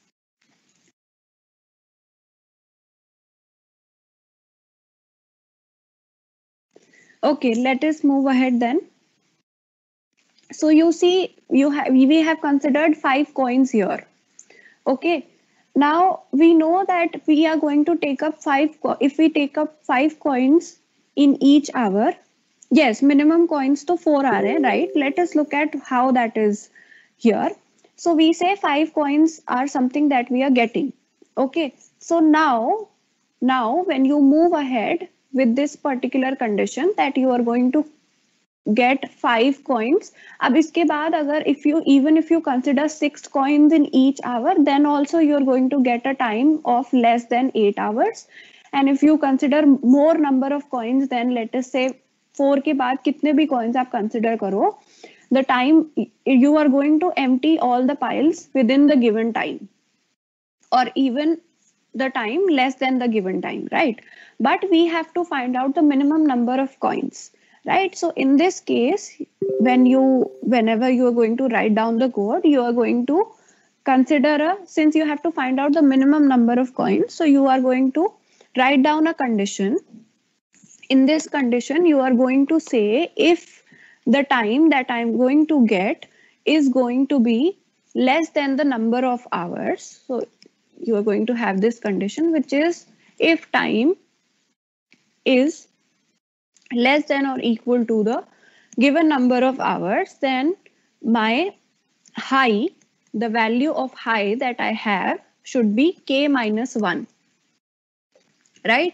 Okay, let us move ahead then. So you see, we have considered 5 coins here. Okay. Now we know that we are going to take up if we take up 5 coins in each hour. Yes, minimum coins to 4 are, right? Let us look at how that is here. So we say 5 coins are something that we are getting. Okay. So now when you move ahead with this particular condition that you are going to get 5 coins. अब इसके बाद अगर if you consider 6 coins in each hour, then also you're going to get a time of less than 8 hours. And if you consider more number of coins, then let us say 4 के बाद कितने भी coins आप consider करो, the time you are going to empty all the piles within the given time, or even the time less than the given time, right? But we have to find out the minimum number of coins, right? So in this case, whenever you are going to write down the code, you are going to since you have to find out the minimum number of coins, so you are going to write down a condition. In this condition, you are going to say if the time that I'm going to get is going to be less than the number of hours. So you are going to have this condition, which is if time is less than or equal to the given number of hours, then my high, the value of high that I have should be k minus 1, right?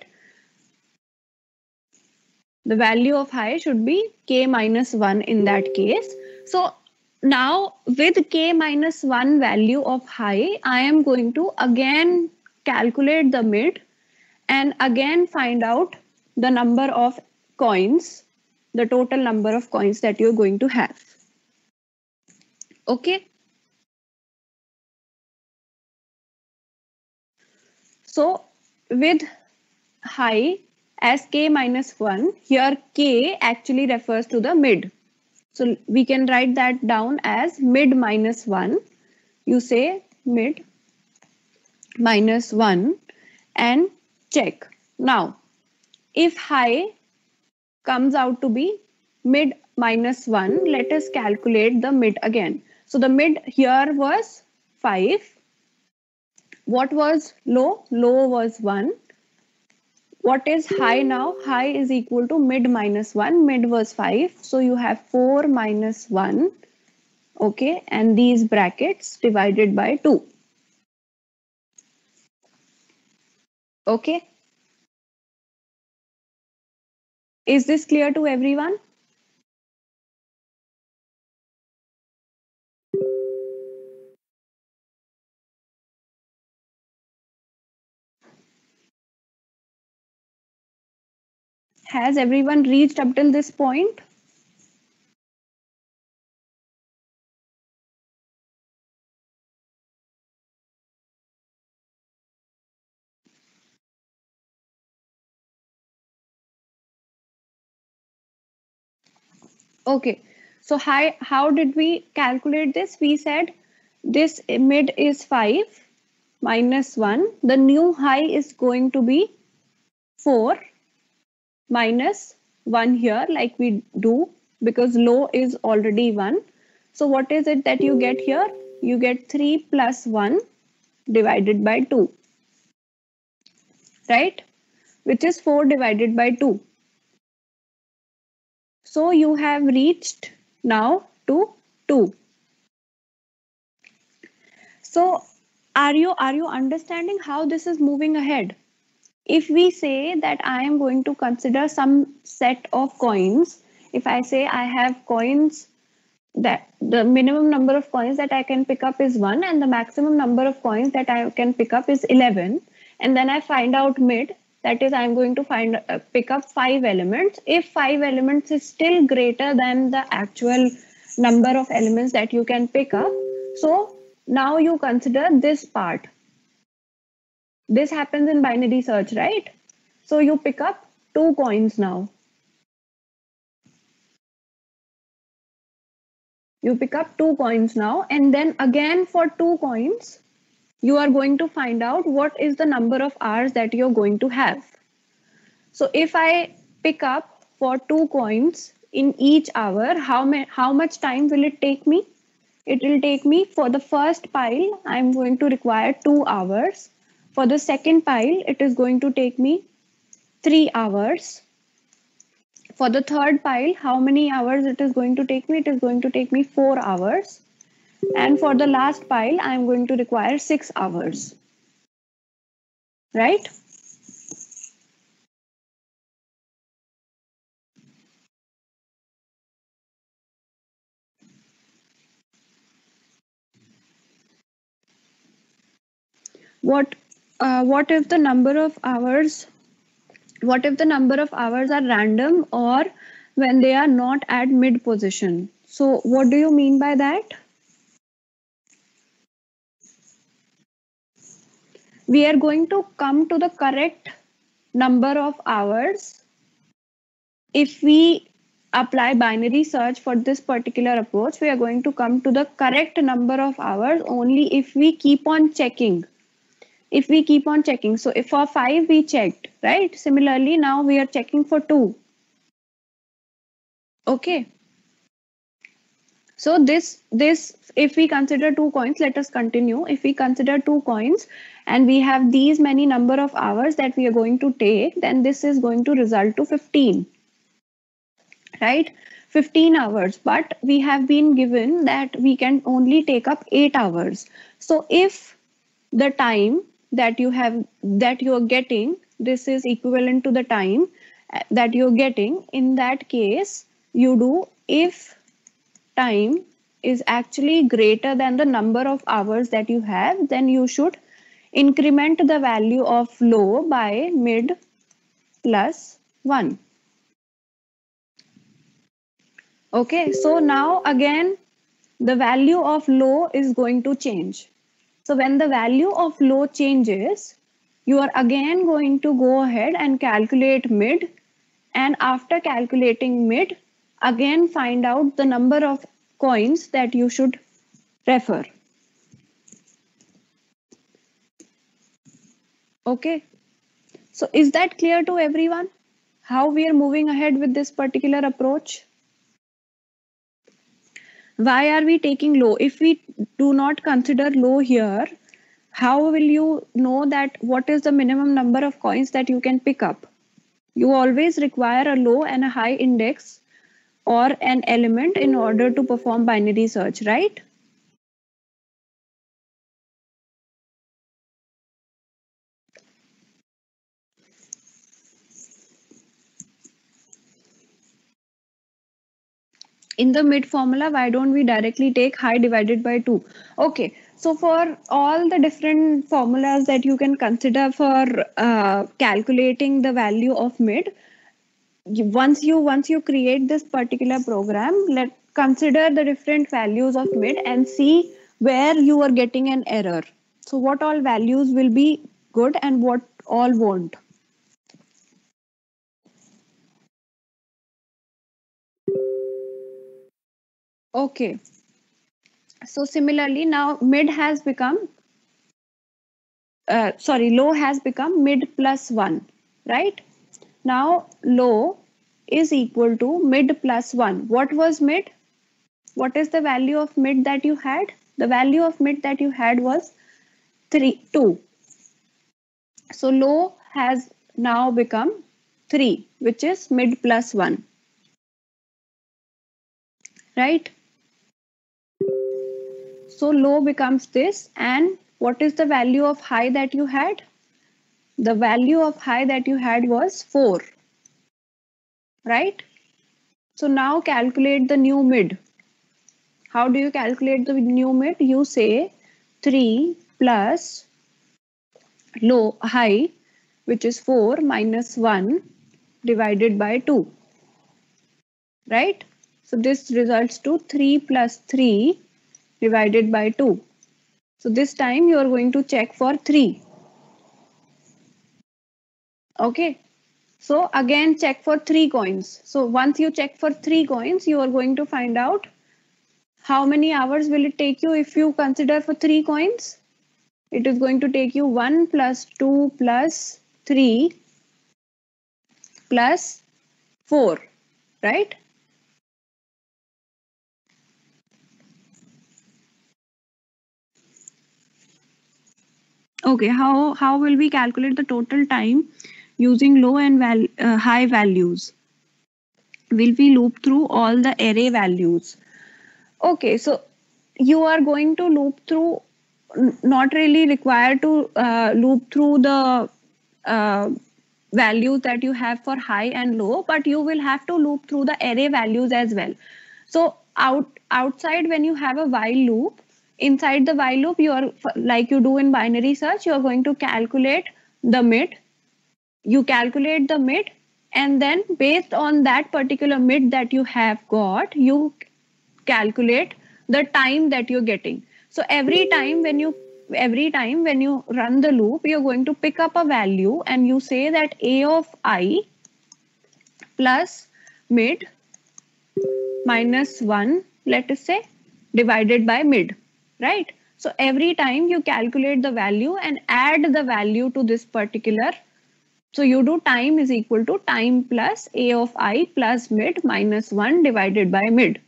The value of high should be k minus 1 in that case. So now with k minus 1 value of high, I am going to again calculate the mid and again find out the number of coins, the total number of coins that you're going to have. Okay. So with high as k minus 1, here k actually refers to the mid. So we can write that down as mid minus 1. You say mid minus 1 and check. Now, if high comes out to be mid minus 1, let us calculate the mid again. So the mid here was 5. What was low? Low was 1. What is high now? High is equal to mid minus 1. Mid was 5. So you have 4 minus 1. Okay. And these brackets divided by 2. Okay. Is this clear to everyone? Has everyone reached up till this point? Okay. So how did we calculate this? We said this mid is 5 minus 1. The new high is going to be 4 minus 1 here, like we do, because low is already 1. So what is it that you get here? You get 3 plus 1 divided by 2, right? Which is 4 divided by 2. So you have reached now to 2. So are you understanding how this is moving ahead? If we say that I am going to consider some set of coins, if I say I have coins that the minimum number of coins that I can pick up is 1 and the maximum number of coins that I can pick up is 11, and then I find out mid That is, I'm going to pick up 5 elements. If 5 elements is still greater than the actual number of elements that you can pick up, so now you consider this part. This happens in binary search, right? So you pick up 2 coins now. You pick up 2 coins now, and then again for 2 coins, you are going to find out what is the number of hours that you're going to have. So if I pick up for 2 coins in each hour, how much time will it take me? It will take me, for the first pile, I'm going to require 2 hours. For the second pile, it is going to take me 3 hours. For the third pile, how many hours it is going to take me? It is going to take me 4 hours. And for the last pile, I'm going to require 6 hours. Right? What if the number of hours are random, or when they are not at mid position? So what do you mean by that? We are going to come to the correct number of hours if we apply binary search for this particular approach. We are going to come to the correct number of hours only if we keep on checking. So if for 5 we checked, right? Similarly, now we are checking for 2. Okay. So this if we consider 2 coins, let us continue. If we consider 2 coins and we have these many number of hours that we are going to take, then this is going to result to 15. Right? 15 hours, but we have been given that we can only take up 8 hours. So if the time that you are getting, this is equivalent to the time that you're getting, in that case you do if time is actually greater than the number of hours that you have, then you should increment the value of low by mid plus 1. Okay, so now again the value of low is going to change. So when the value of low changes, you are again going to go ahead and calculate mid, and after calculating mid, again find out the number of coins that you should refer. Okay, so is that clear to everyone? How we are moving ahead with this particular approach? Why are we taking low? If we do not consider low here, how will you know that what is the minimum number of coins that you can pick up? You always require a low and a high index or an element in order to perform binary search, right? In the mid formula, why don't we directly take high divided by 2? Okay, so for all the different formulas that you can consider for calculating the value of mid, once you create this particular program, let consider the different values of mid and see where you are getting an error. So what all values will be good and what all won't? Okay, so similarly now mid has become low has become mid plus 1, right? Now low is equal to mid plus 1. What was mid? What is the value of mid that you had? The value of mid that you had was 2. So low has now become 3, which is mid plus 1. Right? So low becomes this, and what is the value of high that you had? The value of high that you had was 4. Right? So now calculate the new mid. How do you calculate the new mid? You say 3 plus low high which is 4 minus 1 divided by 2, right? So this results to 3 plus 3 divided by 2. So this time you are going to check for 3. Okay. So again check for 3 coins. So once you check for 3 coins, you are going to find out how many hours will it take you if you consider for 3 coins. It is going to take you 1 plus 2 plus 3 plus 4, right? Okay, how will we calculate the total time using low and high values? Will we loop through all the array values? Okay, so you are going to loop through, not really required to loop through the uh, values that you have for high and low, but you will have to loop through the array values as well. So outside, when you have a while loop, inside the while loop, you are, like you do in binary search, you are going to calculate the mid. You calculate the mid, and then based on that particular mid that you have got, you calculate the time that you're getting. So every time when you run the loop, you're going to pick up a value and you say that a of I plus mid minus 1, let us say, divided by mid, right? So every time you calculate the value and add the value to this particular, so you do time is equal to time plus a of I plus mid minus 1 divided by mid.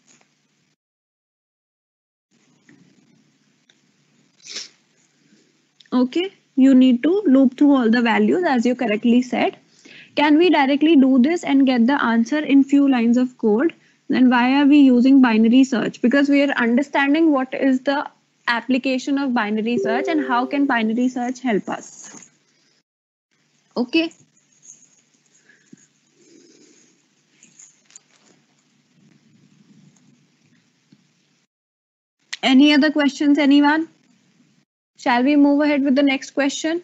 Okay, you need to loop through all the values as you correctly said. Can we directly do this and get the answer in few lines of code? Then why are we using binary search? Because we are understanding what is the application of binary search and how can binary search help us. Okay. Any other questions, anyone? Shall we move ahead with the next question?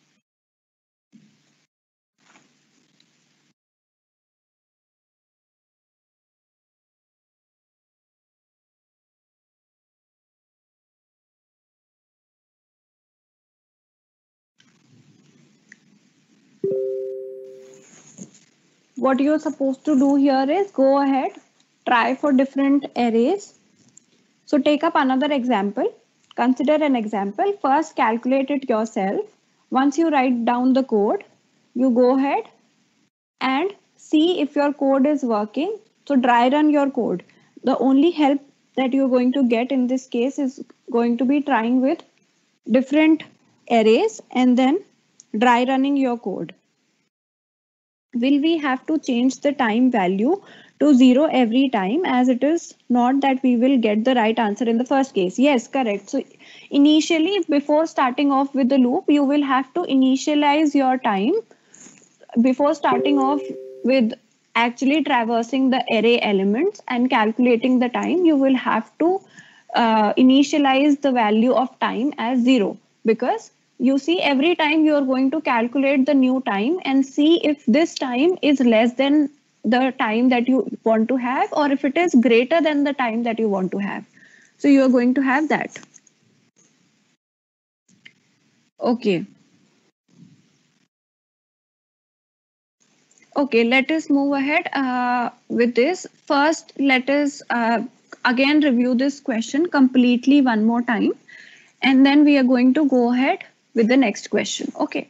What you're supposed to do here is go ahead, try for different arrays. So take up another example. Consider an example. First, calculate it yourself. Once you write down the code, you go ahead and see if your code is working. So dry run your code. The only help that you're going to get in this case is going to be trying with different arrays and then dry running your code. Will we have to change the time value to 0 every time, as it is not that we will get the right answer in the first case? Yes, correct. So initially, before starting off with the loop, you will have to initialize your time. Before starting off with actually traversing the array elements and calculating the time, you will have to initialize the value of time as 0, because you see every time you are going to calculate the new time and see if this time is less than the time that you want to have or if it is greater than the time that you want to have. So you are going to have that. Okay. Okay, let us move ahead with this. First, let us again review this question completely one more time, and then we are going to go ahead with the next question. Okay.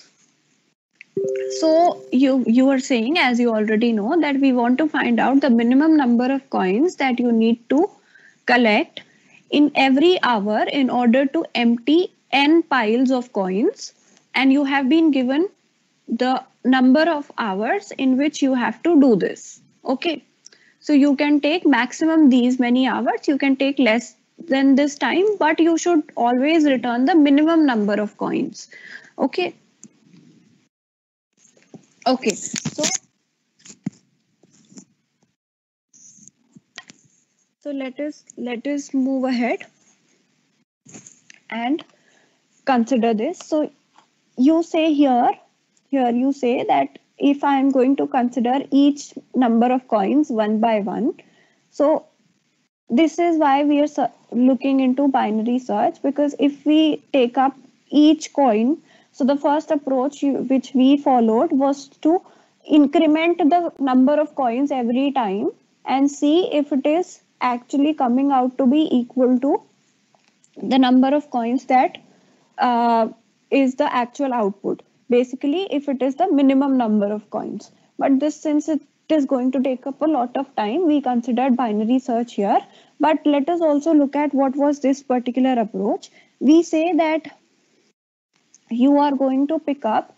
So you are saying, as you already know, that we want to find out the minimum number of coins that you need to collect in every hour in order to empty n piles of coins, and you have been given the number of hours in which you have to do this. Okay, so you can take maximum these many hours, you can take less than this time, but you should always return the minimum number of coins. Okay. Okay, so let us move ahead and consider this. So you say here here you say that if I am going to consider each number of coins one by one, so this is why we are looking into binary search, because if we take up each coin, so the first approach which we followed was to increment the number of coins every time and see if it is actually coming out to be equal to the number of coins that is the actual output. Basically, if it is the minimum number of coins. But this, since it is going to take up a lot of time, we considered binary search here. But let us also look at what was this particular approach. We say that you are going to pick up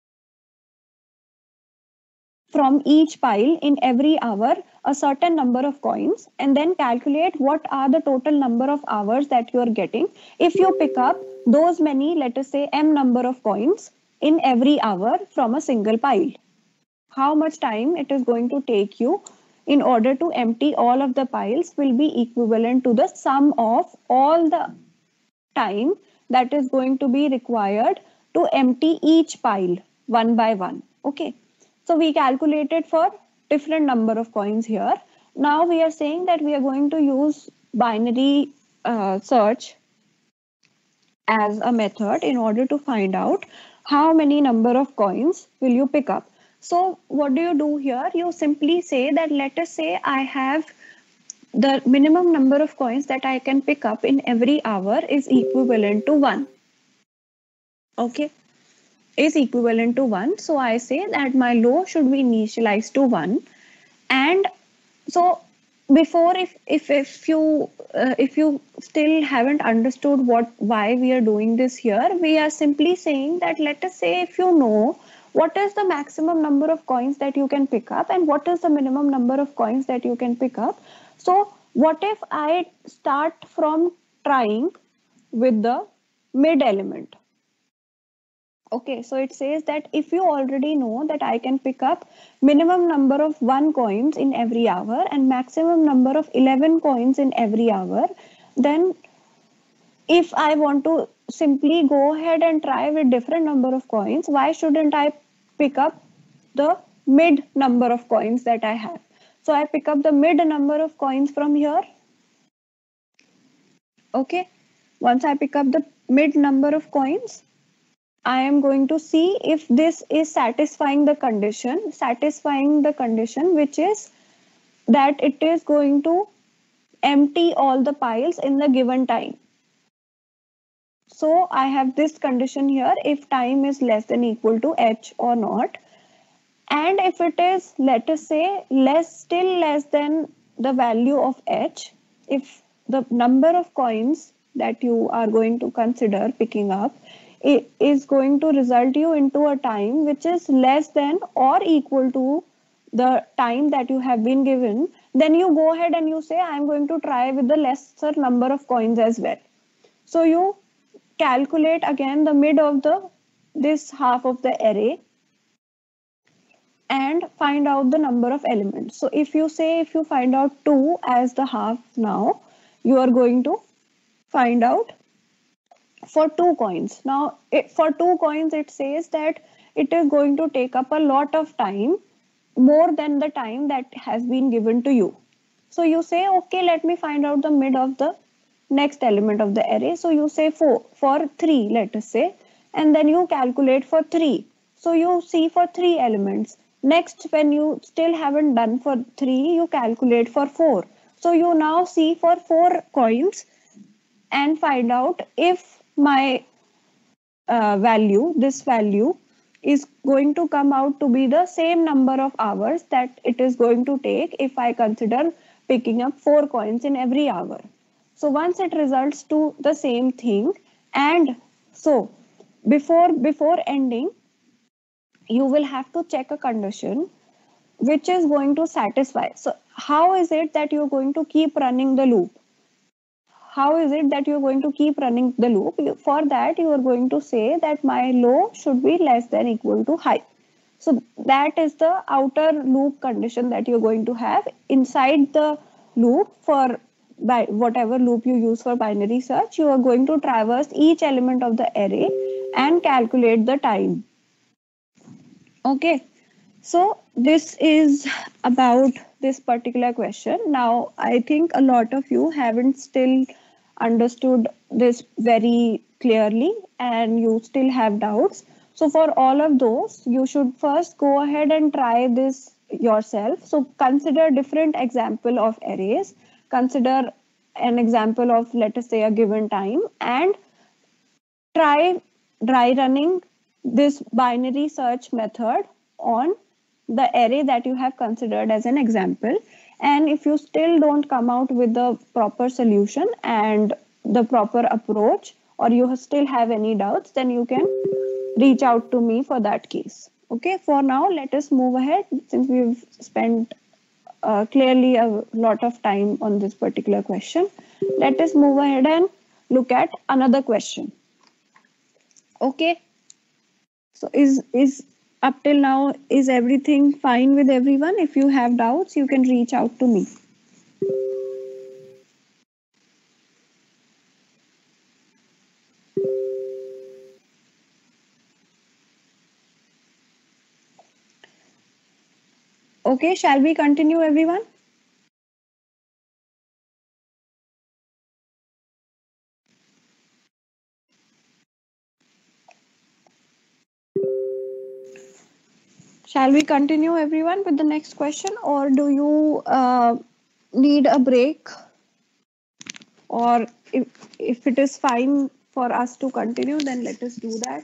from each pile in every hour a certain number of coins and then calculate what are the total number of hours that you are getting if you pick up those many, let us say m number of coins in every hour from a single pile. How much time it is going to take you in order to empty all of the piles will be equivalent to the sum of all the time that is going to be required to empty each pile one by one. Okay. So we calculated for different number of coins here. Now we are saying that we are going to use binary search as a method in order to find out how many number of coins will you pick up. So what do you do here? You simply say that, let us say I have the minimum number of coins that I can pick up in every hour is equivalent to 1. Okay. Is equivalent to 1. So I say that my low should be initialized to 1. And so before, if you still haven't understood why we are doing this here, we are simply saying that, let us say if you know what is the maximum number of coins that you can pick up and what is the minimum number of coins that you can pick up. So what if I start from trying with the mid element? Okay, so it says that if you already know that I can pick up minimum number of 1 coins in every hour and maximum number of 11 coins in every hour, then if I want to simply go ahead and try with different number of coins, why shouldn't I pick up the mid number of coins that I have? So I pick up the mid number of coins from here. Okay, once I pick up the mid number of coins, I am going to see if this is satisfying the condition which is that it is going to empty all the piles in the given time. So I have this condition here, if time is less than equal to h or not. And if it is, let us say, still less than the value of h, if the number of coins that you are going to consider picking up it is going to result you into a time which is less than or equal to the time that you have been given, then you go ahead and you say, I am going to try with the lesser number of coins as well. So you calculate again the mid of this half of the array and find out the number of elements. So if you find out 2 as the half now, you are going to find out for 2 coins. Now, for 2 coins, it says that it is going to take up a lot of time, more than the time that has been given to you. So you say, okay, let me find out the mid of the next element of the array. So you say for 3, let us say, and then you calculate for 3. So you see for 3 elements. Next, when you still haven't done for 3, you calculate for 4. So you now see for 4 coins and find out if my this value is going to come out to be the same number of hours that it is going to take if I consider picking up 4 coins in every hour. So once it results to the same thing, and so before ending, you will have to check a condition which is going to satisfy. So how is it that you're going to keep running the loop? How is it that you're going to keep running the loop? For that, you are going to say that my low should be less than equal to high. So that is the outer loop condition that you're going to have. Inside the loop, for by whatever loop you use for binary search, you are going to traverse each element of the array and calculate the time. Okay, so this is about this particular question. Now, I think a lot of you haven't still understood this very clearly and you still have doubts. So, for all of those, you should first go ahead and try this yourself. So, consider different example of arrays. Consider an example of, let us say, a given time, and try dry running this binary search method on the array that you have considered as an example. And if you still don't come out with the proper solution and the proper approach, or you still have any doubts, then you can reach out to me for that case. Okay, for now, let us move ahead since we've spent clearly a lot of time on this particular question. Let us move ahead and look at another question. Okay, so is up till now, is everything fine with everyone? If you have doubts, you can reach out to me. Okay, shall we continue, everyone? Shall we continue, everyone, with the next question, or do you need a break, or if it is fine for us to continue, then let us do that.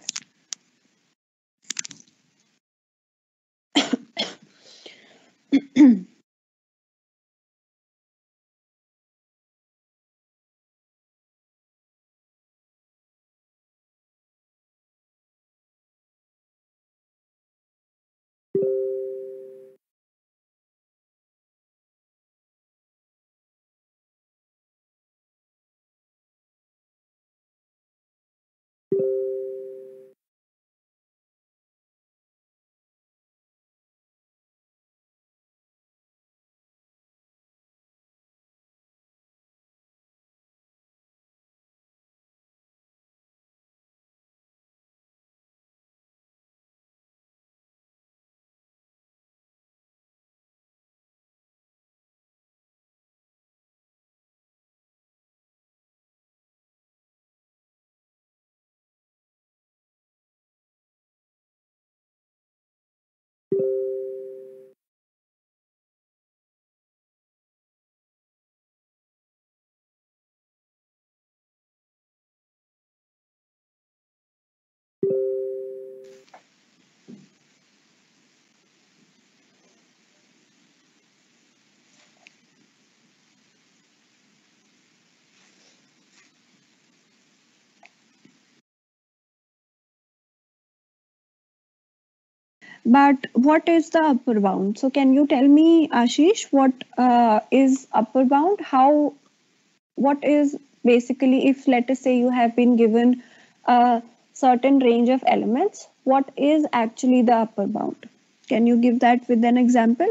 But what is the upper bound? So can you tell me, Ashish, what is upper bound? How, what is basically, if let us say you have been given a certain range of elements, what is actually the upper bound? Can you give that with an example?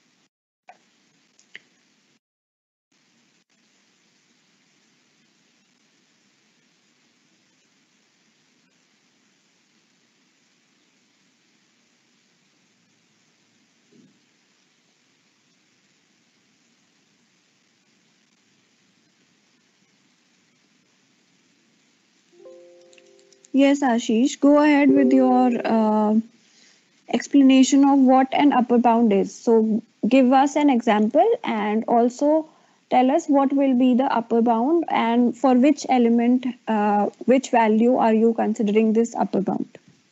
Yes, Ashish, go ahead with your explanation of what an upper bound is. So give us an example and also tell us what will be the upper bound and for which element, which value are you considering this upper bound?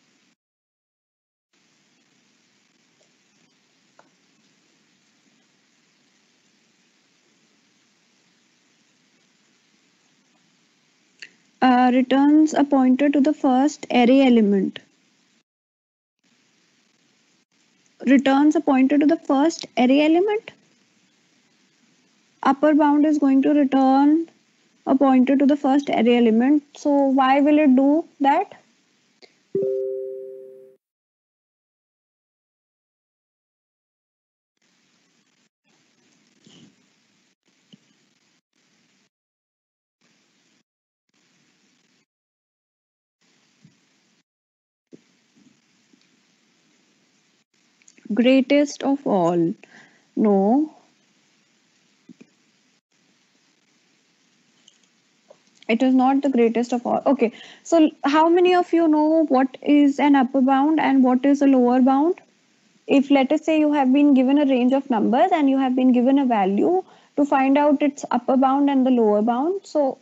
Returns a pointer to the first array element. Returns a pointer to the first array element. Upper bound is going to return a pointer to the first array element. So why will it do that? Greatest of all. No, it is not the greatest of all. Okay, so how many of you know what is an upper bound and what is a lower bound? If let us say you have been given a range of numbers and you have been given a value to find out its upper bound and the lower bound. So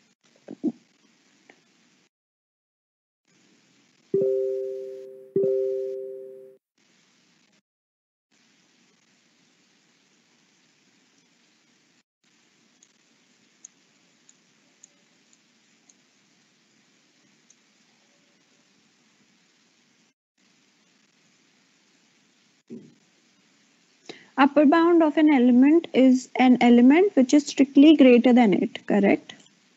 upper bound of an element is an element which is strictly greater than it, correct?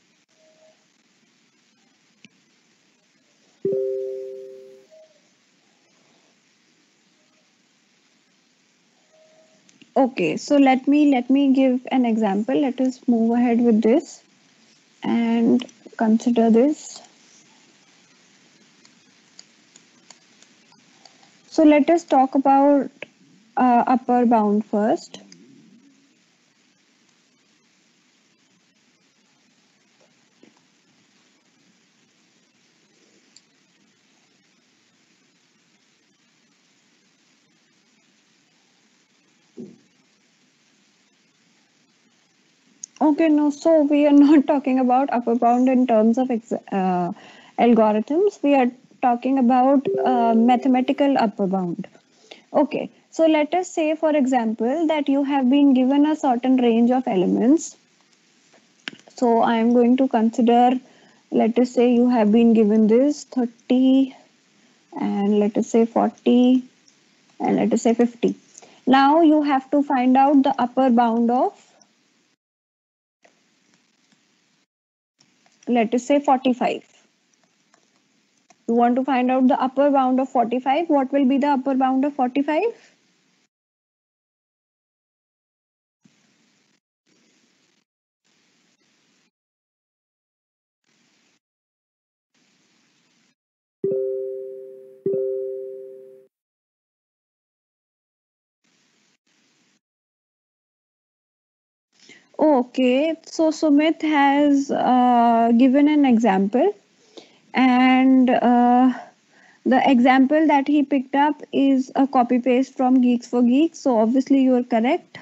Okay, so let me give an example. Let us move ahead with this and consider this. So let us talk about upper bound first. Okay, no, so we are not talking about upper bound in terms of algorithms. We are talking about mathematical upper bound. Okay, so let us say, for example, that you have been given a certain range of elements. So I am going to consider, let us say you have been given this 30 and let us say 40 and let us say 50. Now you have to find out the upper bound of, let us say 45. You want to find out the upper bound of 45. What will be the upper bound of 45? Okay, so Sumit has given an example, and the example that he picked up is a copy paste from Geeks for Geeks. So obviously you are correct.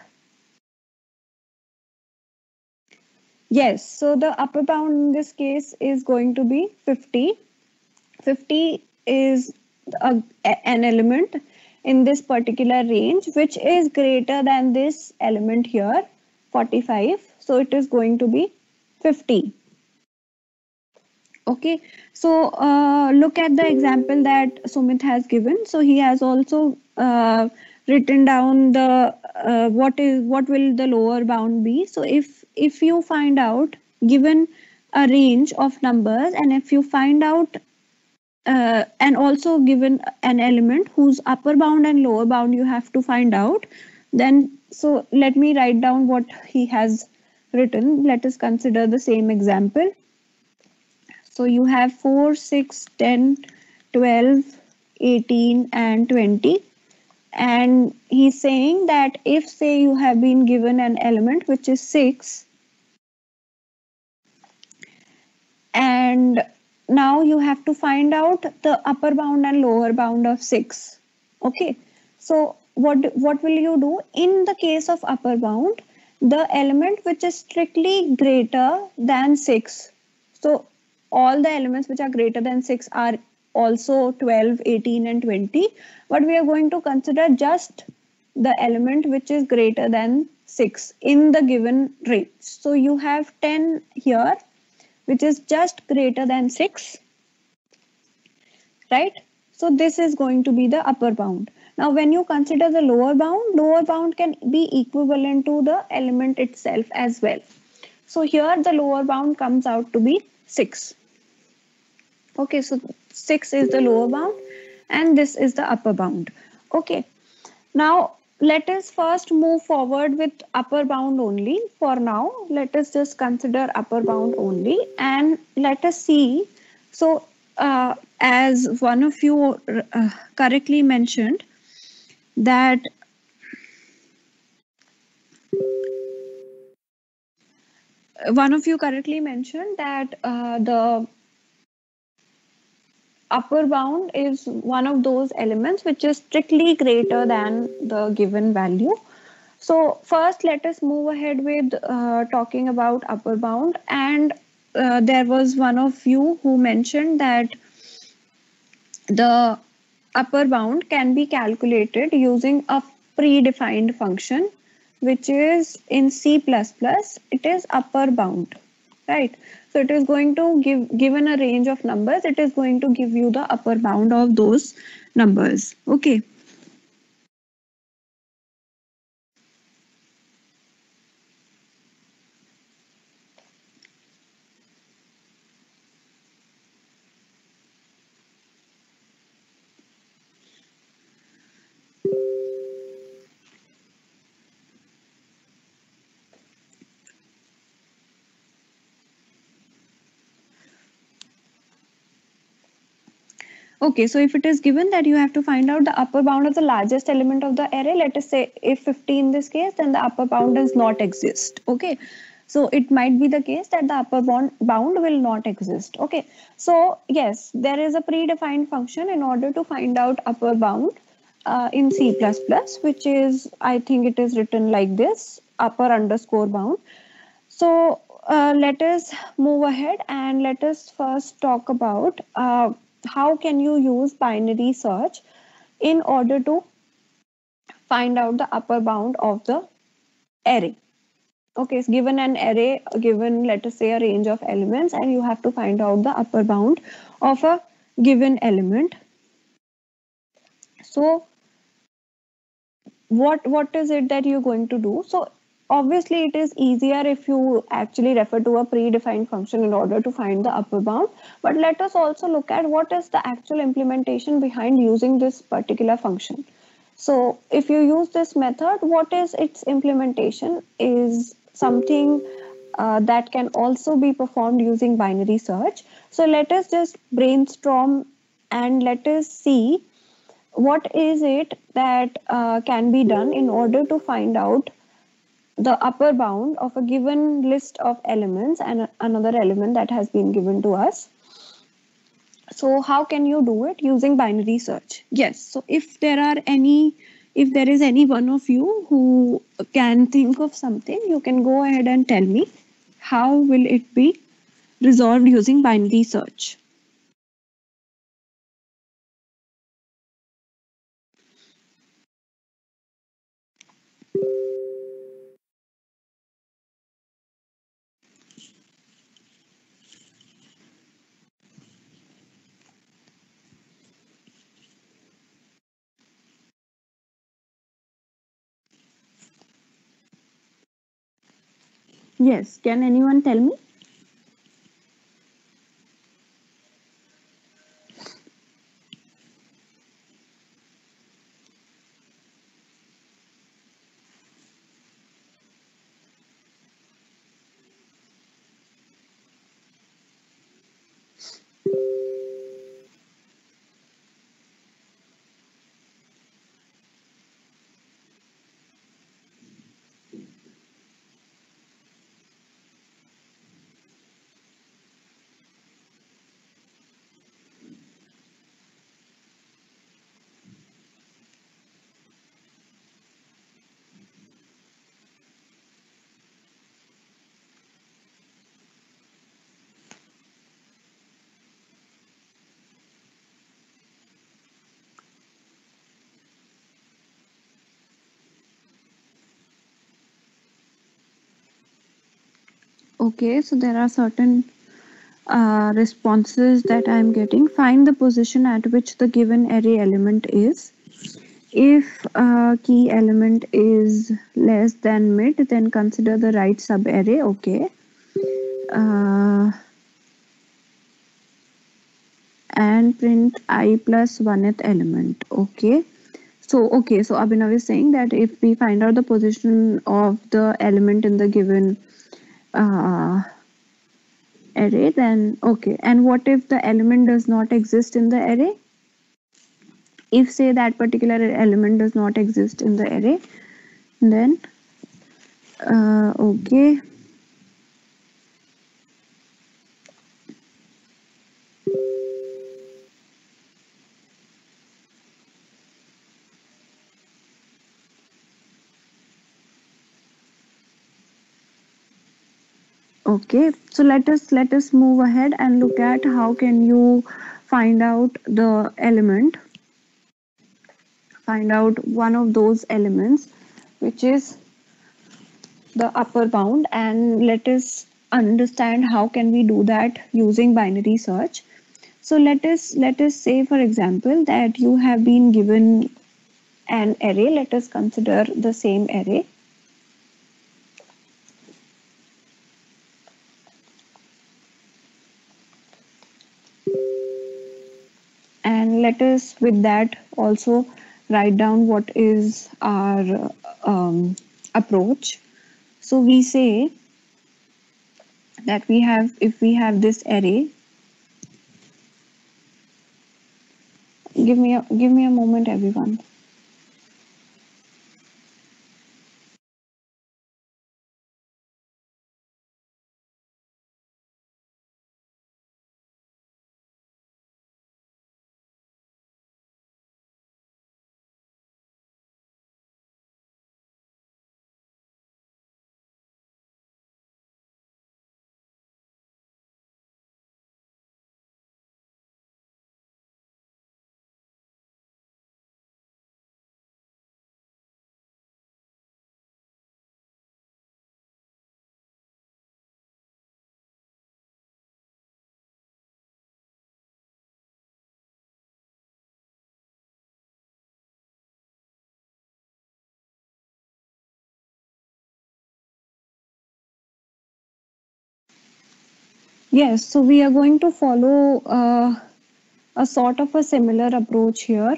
Yes, so the upper bound in this case is going to be 50. 50 is an element in this particular range which is greater than this element here, 45. So it is going to be 50. Okay, so look at the example that Sumit has given. So he has also written down the what will the lower bound be. So if you find out, given a range of numbers, and if you find out and also given an element whose upper bound and lower bound you have to find out, then so let me write down what he has written. Let us consider the same example. So you have 4, 6, 10, 12, 18 and 20. And he's saying that if say you have been given an element which is 6, and now you have to find out the upper bound and lower bound of 6. Okay, so what will you do in the case of upper bound? The element which is strictly greater than 6, so all the elements which are greater than 6 are also 12, 18 and 20, but we are going to consider just the element which is greater than 6 in the given range. So you have 10 here which is just greater than 6, right? So this is going to be the upper bound. Now when you consider the lower bound can be equivalent to the element itself as well. So here the lower bound comes out to be 6. Okay, so 6 is the lower bound and this is the upper bound. Okay, now let us first move forward with upper bound only. For now, let us just consider upper bound only and let us see. So as one of you correctly mentioned, that one of you correctly mentioned that the upper bound is one of those elements which is strictly greater than the given value. So first, let us move ahead with talking about upper bound. And there was one of you who mentioned that the upper bound can be calculated using a predefined function, which is in C++, it is upper bound, right? So it is going to given a range of numbers, it is going to give you the upper bound of those numbers, okay? Okay, so if it is given that you have to find out the upper bound of the largest element of the array, let us say if 50 in this case, then the upper bound does not exist. Okay, so it might be the case that the upper bound will not exist. Okay, so yes, there is a predefined function in order to find out upper bound in C++, which is, I think it is written like this, upper underscore bound. So let us move ahead and let us first talk about how can you use binary search in order to find out the upper bound of the array. Okay, it's given an array, given let us say a range of elements, and you have to find out the upper bound of a given element. So what is it that you're going to do? So obviously it is easier if you actually refer to a predefined function in order to find the upper bound, but let us also look at what is the actual implementation behind using this particular function. So if you use this method, what is its implementation is something that can also be performed using binary search. So let us just brainstorm and let us see what is it that can be done in order to find out the upper bound of a given list of elements and another element that has been given to us. So how can you do it using binary search? Yes, so if there is any one of you who can think of something, you can go ahead and tell me how will it be resolved using binary search. Yes, can anyone tell me? Okay, so there are certain responses that I am getting. Find the position at which the given array element is. If key element is less than mid, then consider the right subarray. Okay. And print I plus 1th element. Okay. So Abhinav is saying that if we find out the position of the element in the given array, then okay. And what if the element does not exist in the array? If say that particular element does not exist in the array, then okay. Okay, so let us move ahead and look at how can you find out the element, find out one of those elements, which is the upper bound, and let us understand how can we do that using binary search. So let us say, for example, that you have been given an array. Let us consider the same array. And let us with that also write down what is our approach. So we say that if we have this array, give me a moment, everyone. Yes, so we are going to follow a sort of a similar approach here.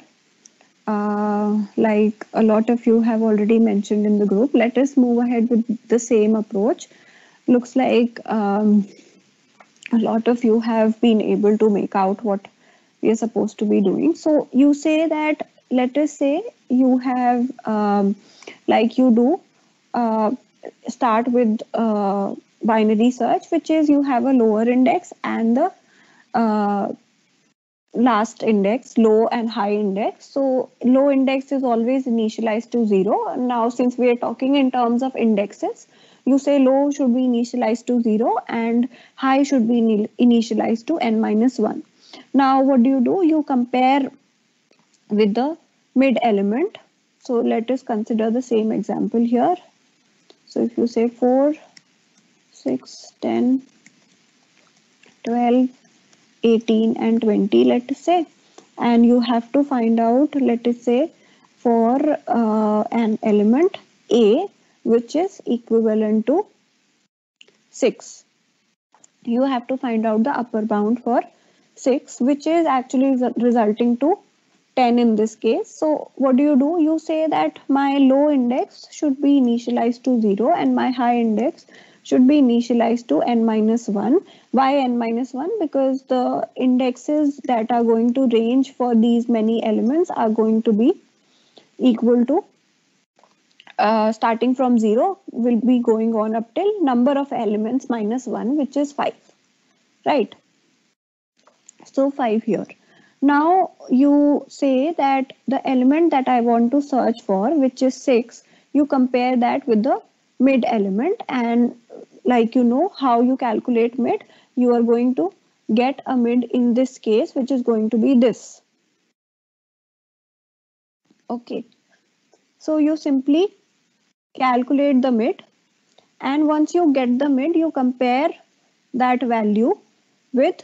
Like a lot of you have already mentioned in the group, let us move ahead with the same approach. Looks like a lot of you have been able to make out what we are supposed to be doing. So you say that, let us say you have, like you do, uh, start with binary search, which is you have a lower index and the uh, last index, low and high index. So low index is always initialized to 0. Now since we are talking in terms of indexes, you say low should be initialized to 0 and high should be initialized to n minus 1. Now what do? You compare with the mid element. So let us consider the same example here. So if you say 4, 6, 10, 12, 18 and 20, let us say, and you have to find out, let us say, for an element a which is equivalent to 6, you have to find out the upper bound for 6, which is actually resulting to 10 in this case. So what do? You say that my low index should be initialized to 0 and my high index should be initialized to n minus 1. Why n minus 1? Because the indexes that are going to range for these many elements are going to be equal to, starting from 0 will be going on up till number of elements minus 1, which is 5, right? So 5 here. Now you say that the element that I want to search for, which is 6, you compare that with the mid element, and like you know how you calculate mid, you are going to get a mid in this case, which is going to be this. Okay. So you simply calculate the mid, and once you get the mid, you compare that value with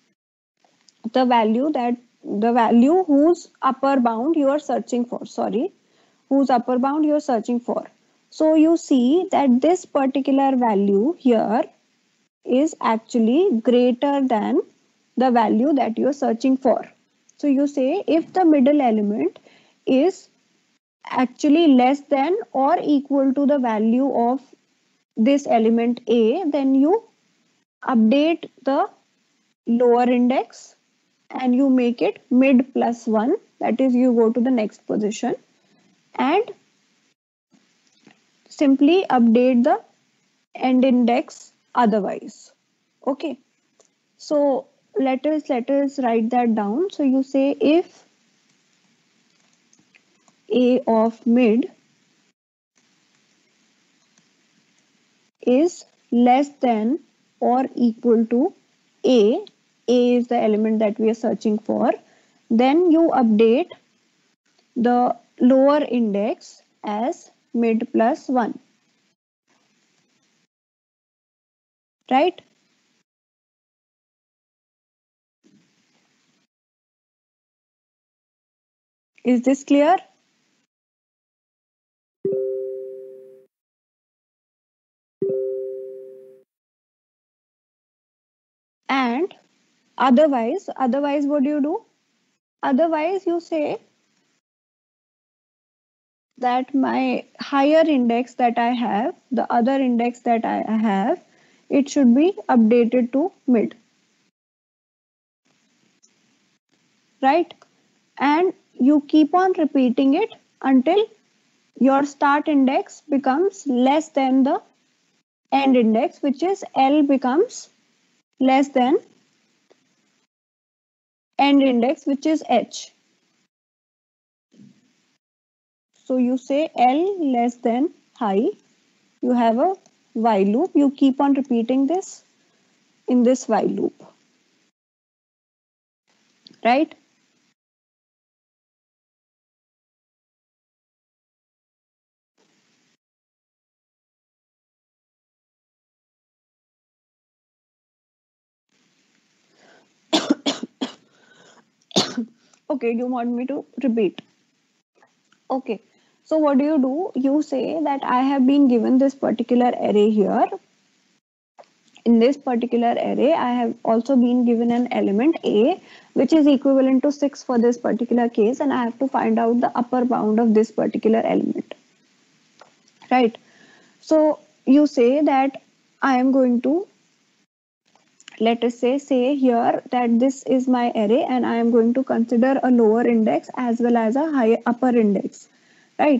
the value whose upper bound you are searching for, sorry, whose upper bound you are searching for. So you see that this particular value here is actually greater than the value that you are searching for. So you say if the middle element is actually less than or equal to the value of this element a, then you update the lower index and you make it mid plus 1, that is you go to the next position and simply update the end index otherwise. Okay, so let us write that down. So you say if a of mid is less than or equal to a, a is the element that we are searching for, then you update the lower index as mid plus 1, right? Is this clear? And otherwise what do you do? Otherwise you say that my higher index that I have, the other index that I have, it should be updated to mid, right? And you keep on repeating it until your start index becomes less than the end index, which is L becomes less than end index, which is H. So you say L less than high, you have a while loop, you keep on repeating this in this while loop, right? Okay, you want me to repeat? Okay, so what do? You say that I have been given this particular array here. In this particular array, I have also been given an element A, which is equivalent to 6 for this particular case, and I have to find out the upper bound of this particular element, right? So you say that I am going to, let us say here that this is my array and I am going to consider a lower index as well as a higher upper index, right?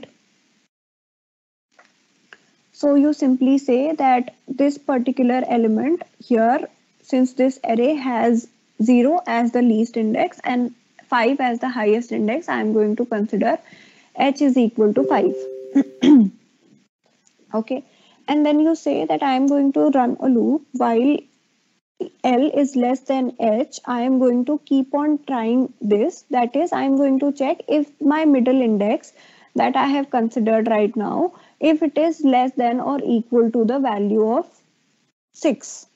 So you simply say that this particular element here, since this array has 0 as the least index and 5 as the highest index, I am going to consider h is equal to 5. Okay, and then you say that I am going to run a loop while L is less than H. I am going to keep on trying this. That is, I am going to check if my middle index that I have considered right now, if it is less than or equal to the value of 6.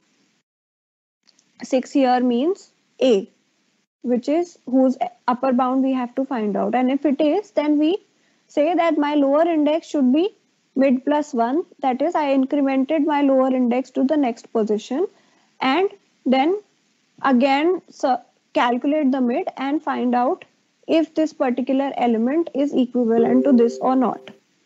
6 here means A, which is whose upper bound we have to find out. And if it is, then we say that my lower index should be mid plus 1. That is, I incremented my lower index to the next position and then again calculate the mid and find out if this particular element is equivalent to this or not,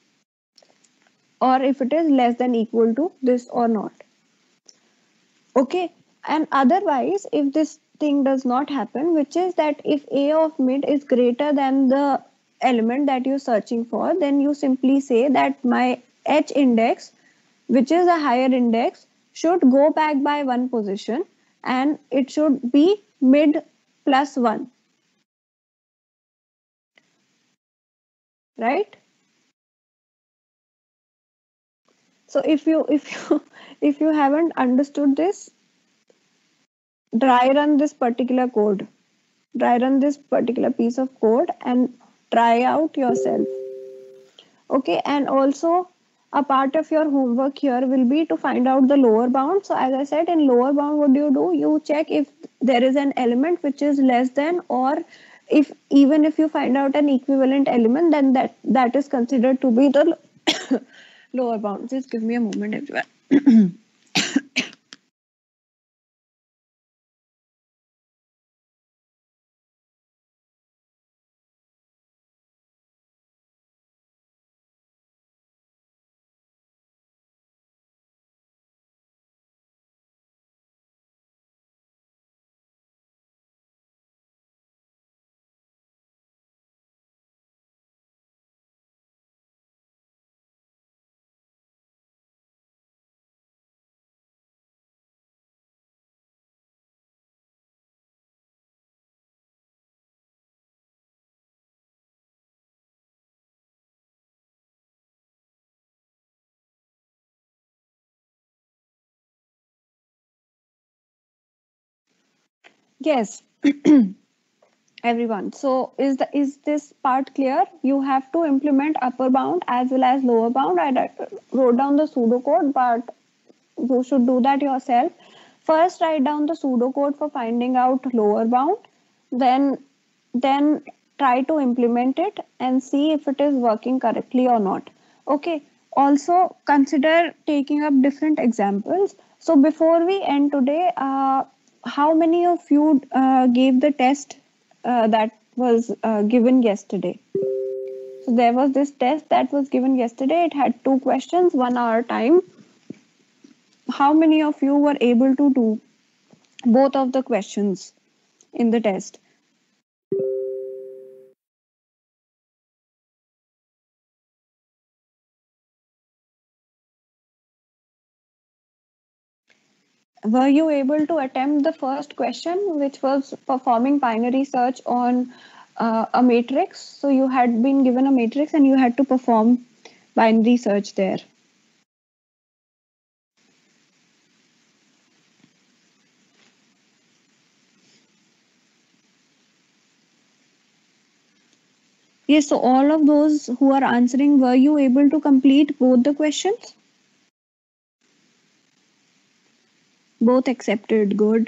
or if it is less than equal to this or not. Okay, and otherwise if this thing does not happen, which is that if A of mid is greater than the element that you're searching for, then you simply say that my H index, which is a higher index, should go back by one position and it should be mid plus 1, right? So if you if you haven't understood this, dry run this particular code, dry run this particular piece of code and try out yourself. Okay, and also a part of your homework here will be to find out the lower bound. So as I said, in lower bound, what do? You check if there is an element which is less than, or if even if you find out an equivalent element, then that is considered to be the lower bound. Just give me a moment, everyone. Yes, everyone. So is this part clear? You have to implement upper bound as well as lower bound. Wrote down the pseudocode, but you should do that yourself. First, write down the pseudocode for finding out lower bound. Then, then try to implement it and see if it is working correctly or not. Okay. Also, consider taking up different examples. So, before we end today, how many of you gave the test that was given yesterday? So, there was this test that was given yesterday. It had two questions, 1 hour time. How many of you were able to do both of the questions in the test? Were you able to attempt the first question, which was performing binary search on a matrix? So you had been given a matrix and you had to perform binary search there. Yes, so all of those who are answering, were you able to complete both the questions? Both accepted, good.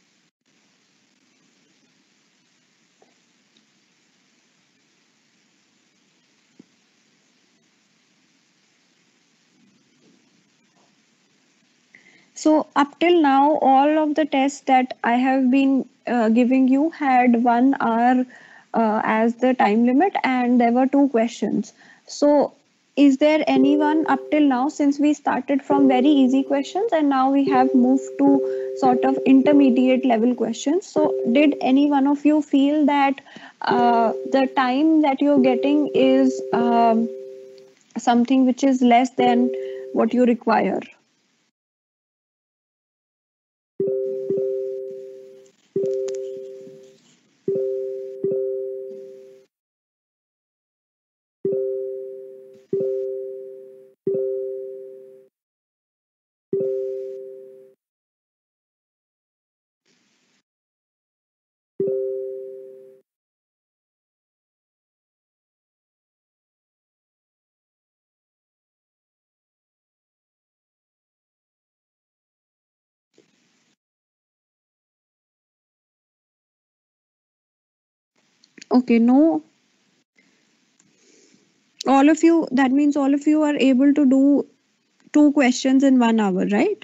So up till now, all of the tests that I have been giving you had 1 hour as the time limit, and there were two questions. So is there anyone up till now, since we started from very easy questions and now we have moved to sort of intermediate level questions? So did any one of you feel that the time that you're getting is something which is less than what you require? Okay, no, all of you, that means all of you are able to do two questions in 1 hour, right?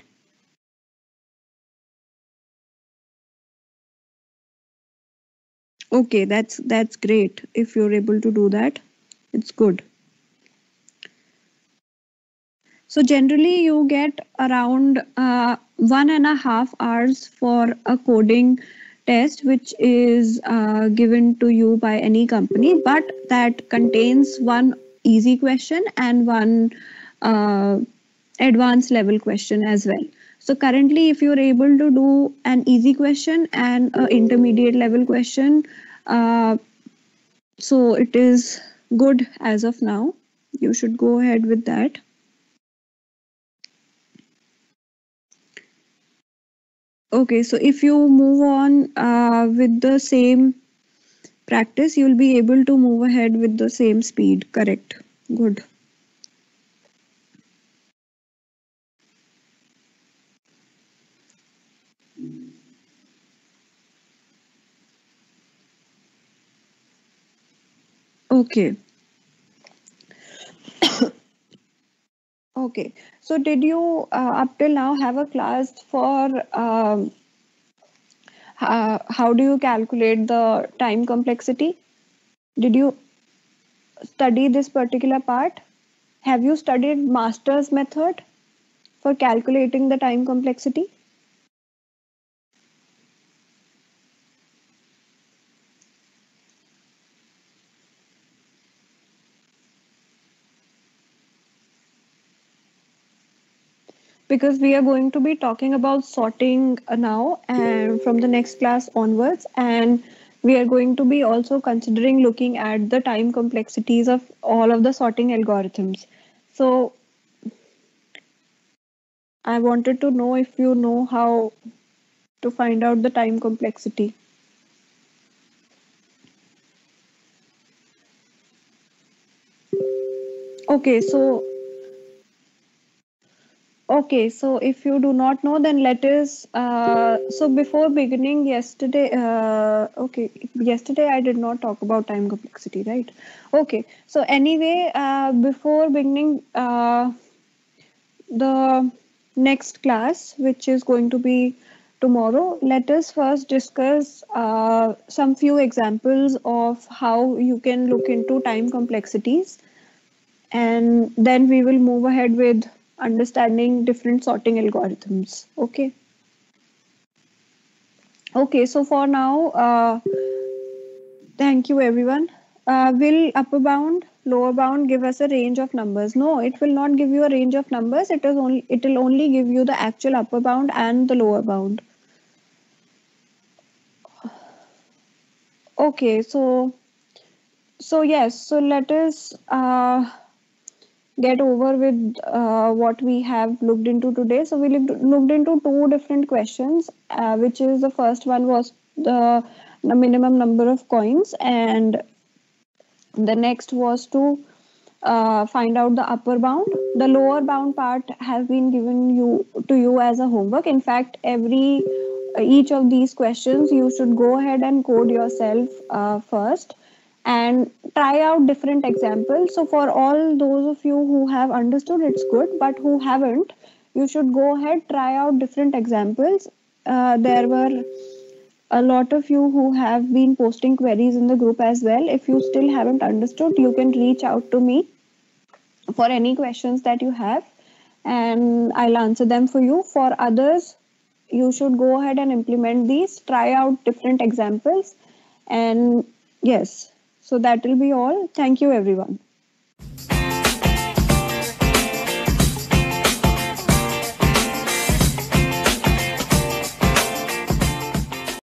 Okay, that's great. If you're able to do that, it's good. So generally you get around 1.5 hours for a coding test, which is given to you by any company, but that contains one easy question and one uh, advanced level question as well. So currently, if you're able to do an easy question and an intermediate level question, uh, so it is good as of now. You should go ahead with that. Okay, so if you move on with the same practice, you'll be able to move ahead with the same speed. Correct. Good. Okay. Okay. So did you up till now have a class for how do you calculate the time complexity? Did you study this particular part? Have you studied master's method for calculating the time complexity? Because we are going to be talking about sorting now and from the next class onwards, and we are going to be also considering looking at the time complexities of all of the sorting algorithms. So I wanted to know if you know how to find out the time complexity. Okay, so if you do not know, then let us. So before beginning yesterday, yesterday I did not talk about time complexity, right? Okay, so anyway, before beginning the next class, which is going to be tomorrow, let us first discuss some few examples of how you can look into time complexities, and then we will move ahead with understanding different sorting algorithms. Okay, so for now, thank you everyone. Will upper bound, lower bound give us a range of numbers? No, it will not give you a range of numbers. It will only give you the actual upper bound and the lower bound. Okay, so yes, so let us get over with what we have looked into today. So we looked into two different questions, which is the first one was the minimum number of coins, and the next was to find out the upper bound. The lower bound part has been given you as a homework. In fact, each of these questions you should go ahead and code yourself first and try out different examples. So for all those of you who have understood, it's good, but who haven't, you should go ahead, try out different examples. There were a lot of you who have been posting queries in the group as well. If you still haven't understood, you can reach out to me for any questions that you have, and I'll answer them for you. For others, you should go ahead and implement these, try out different examples, and yes, so that will be all. Thank you, everyone.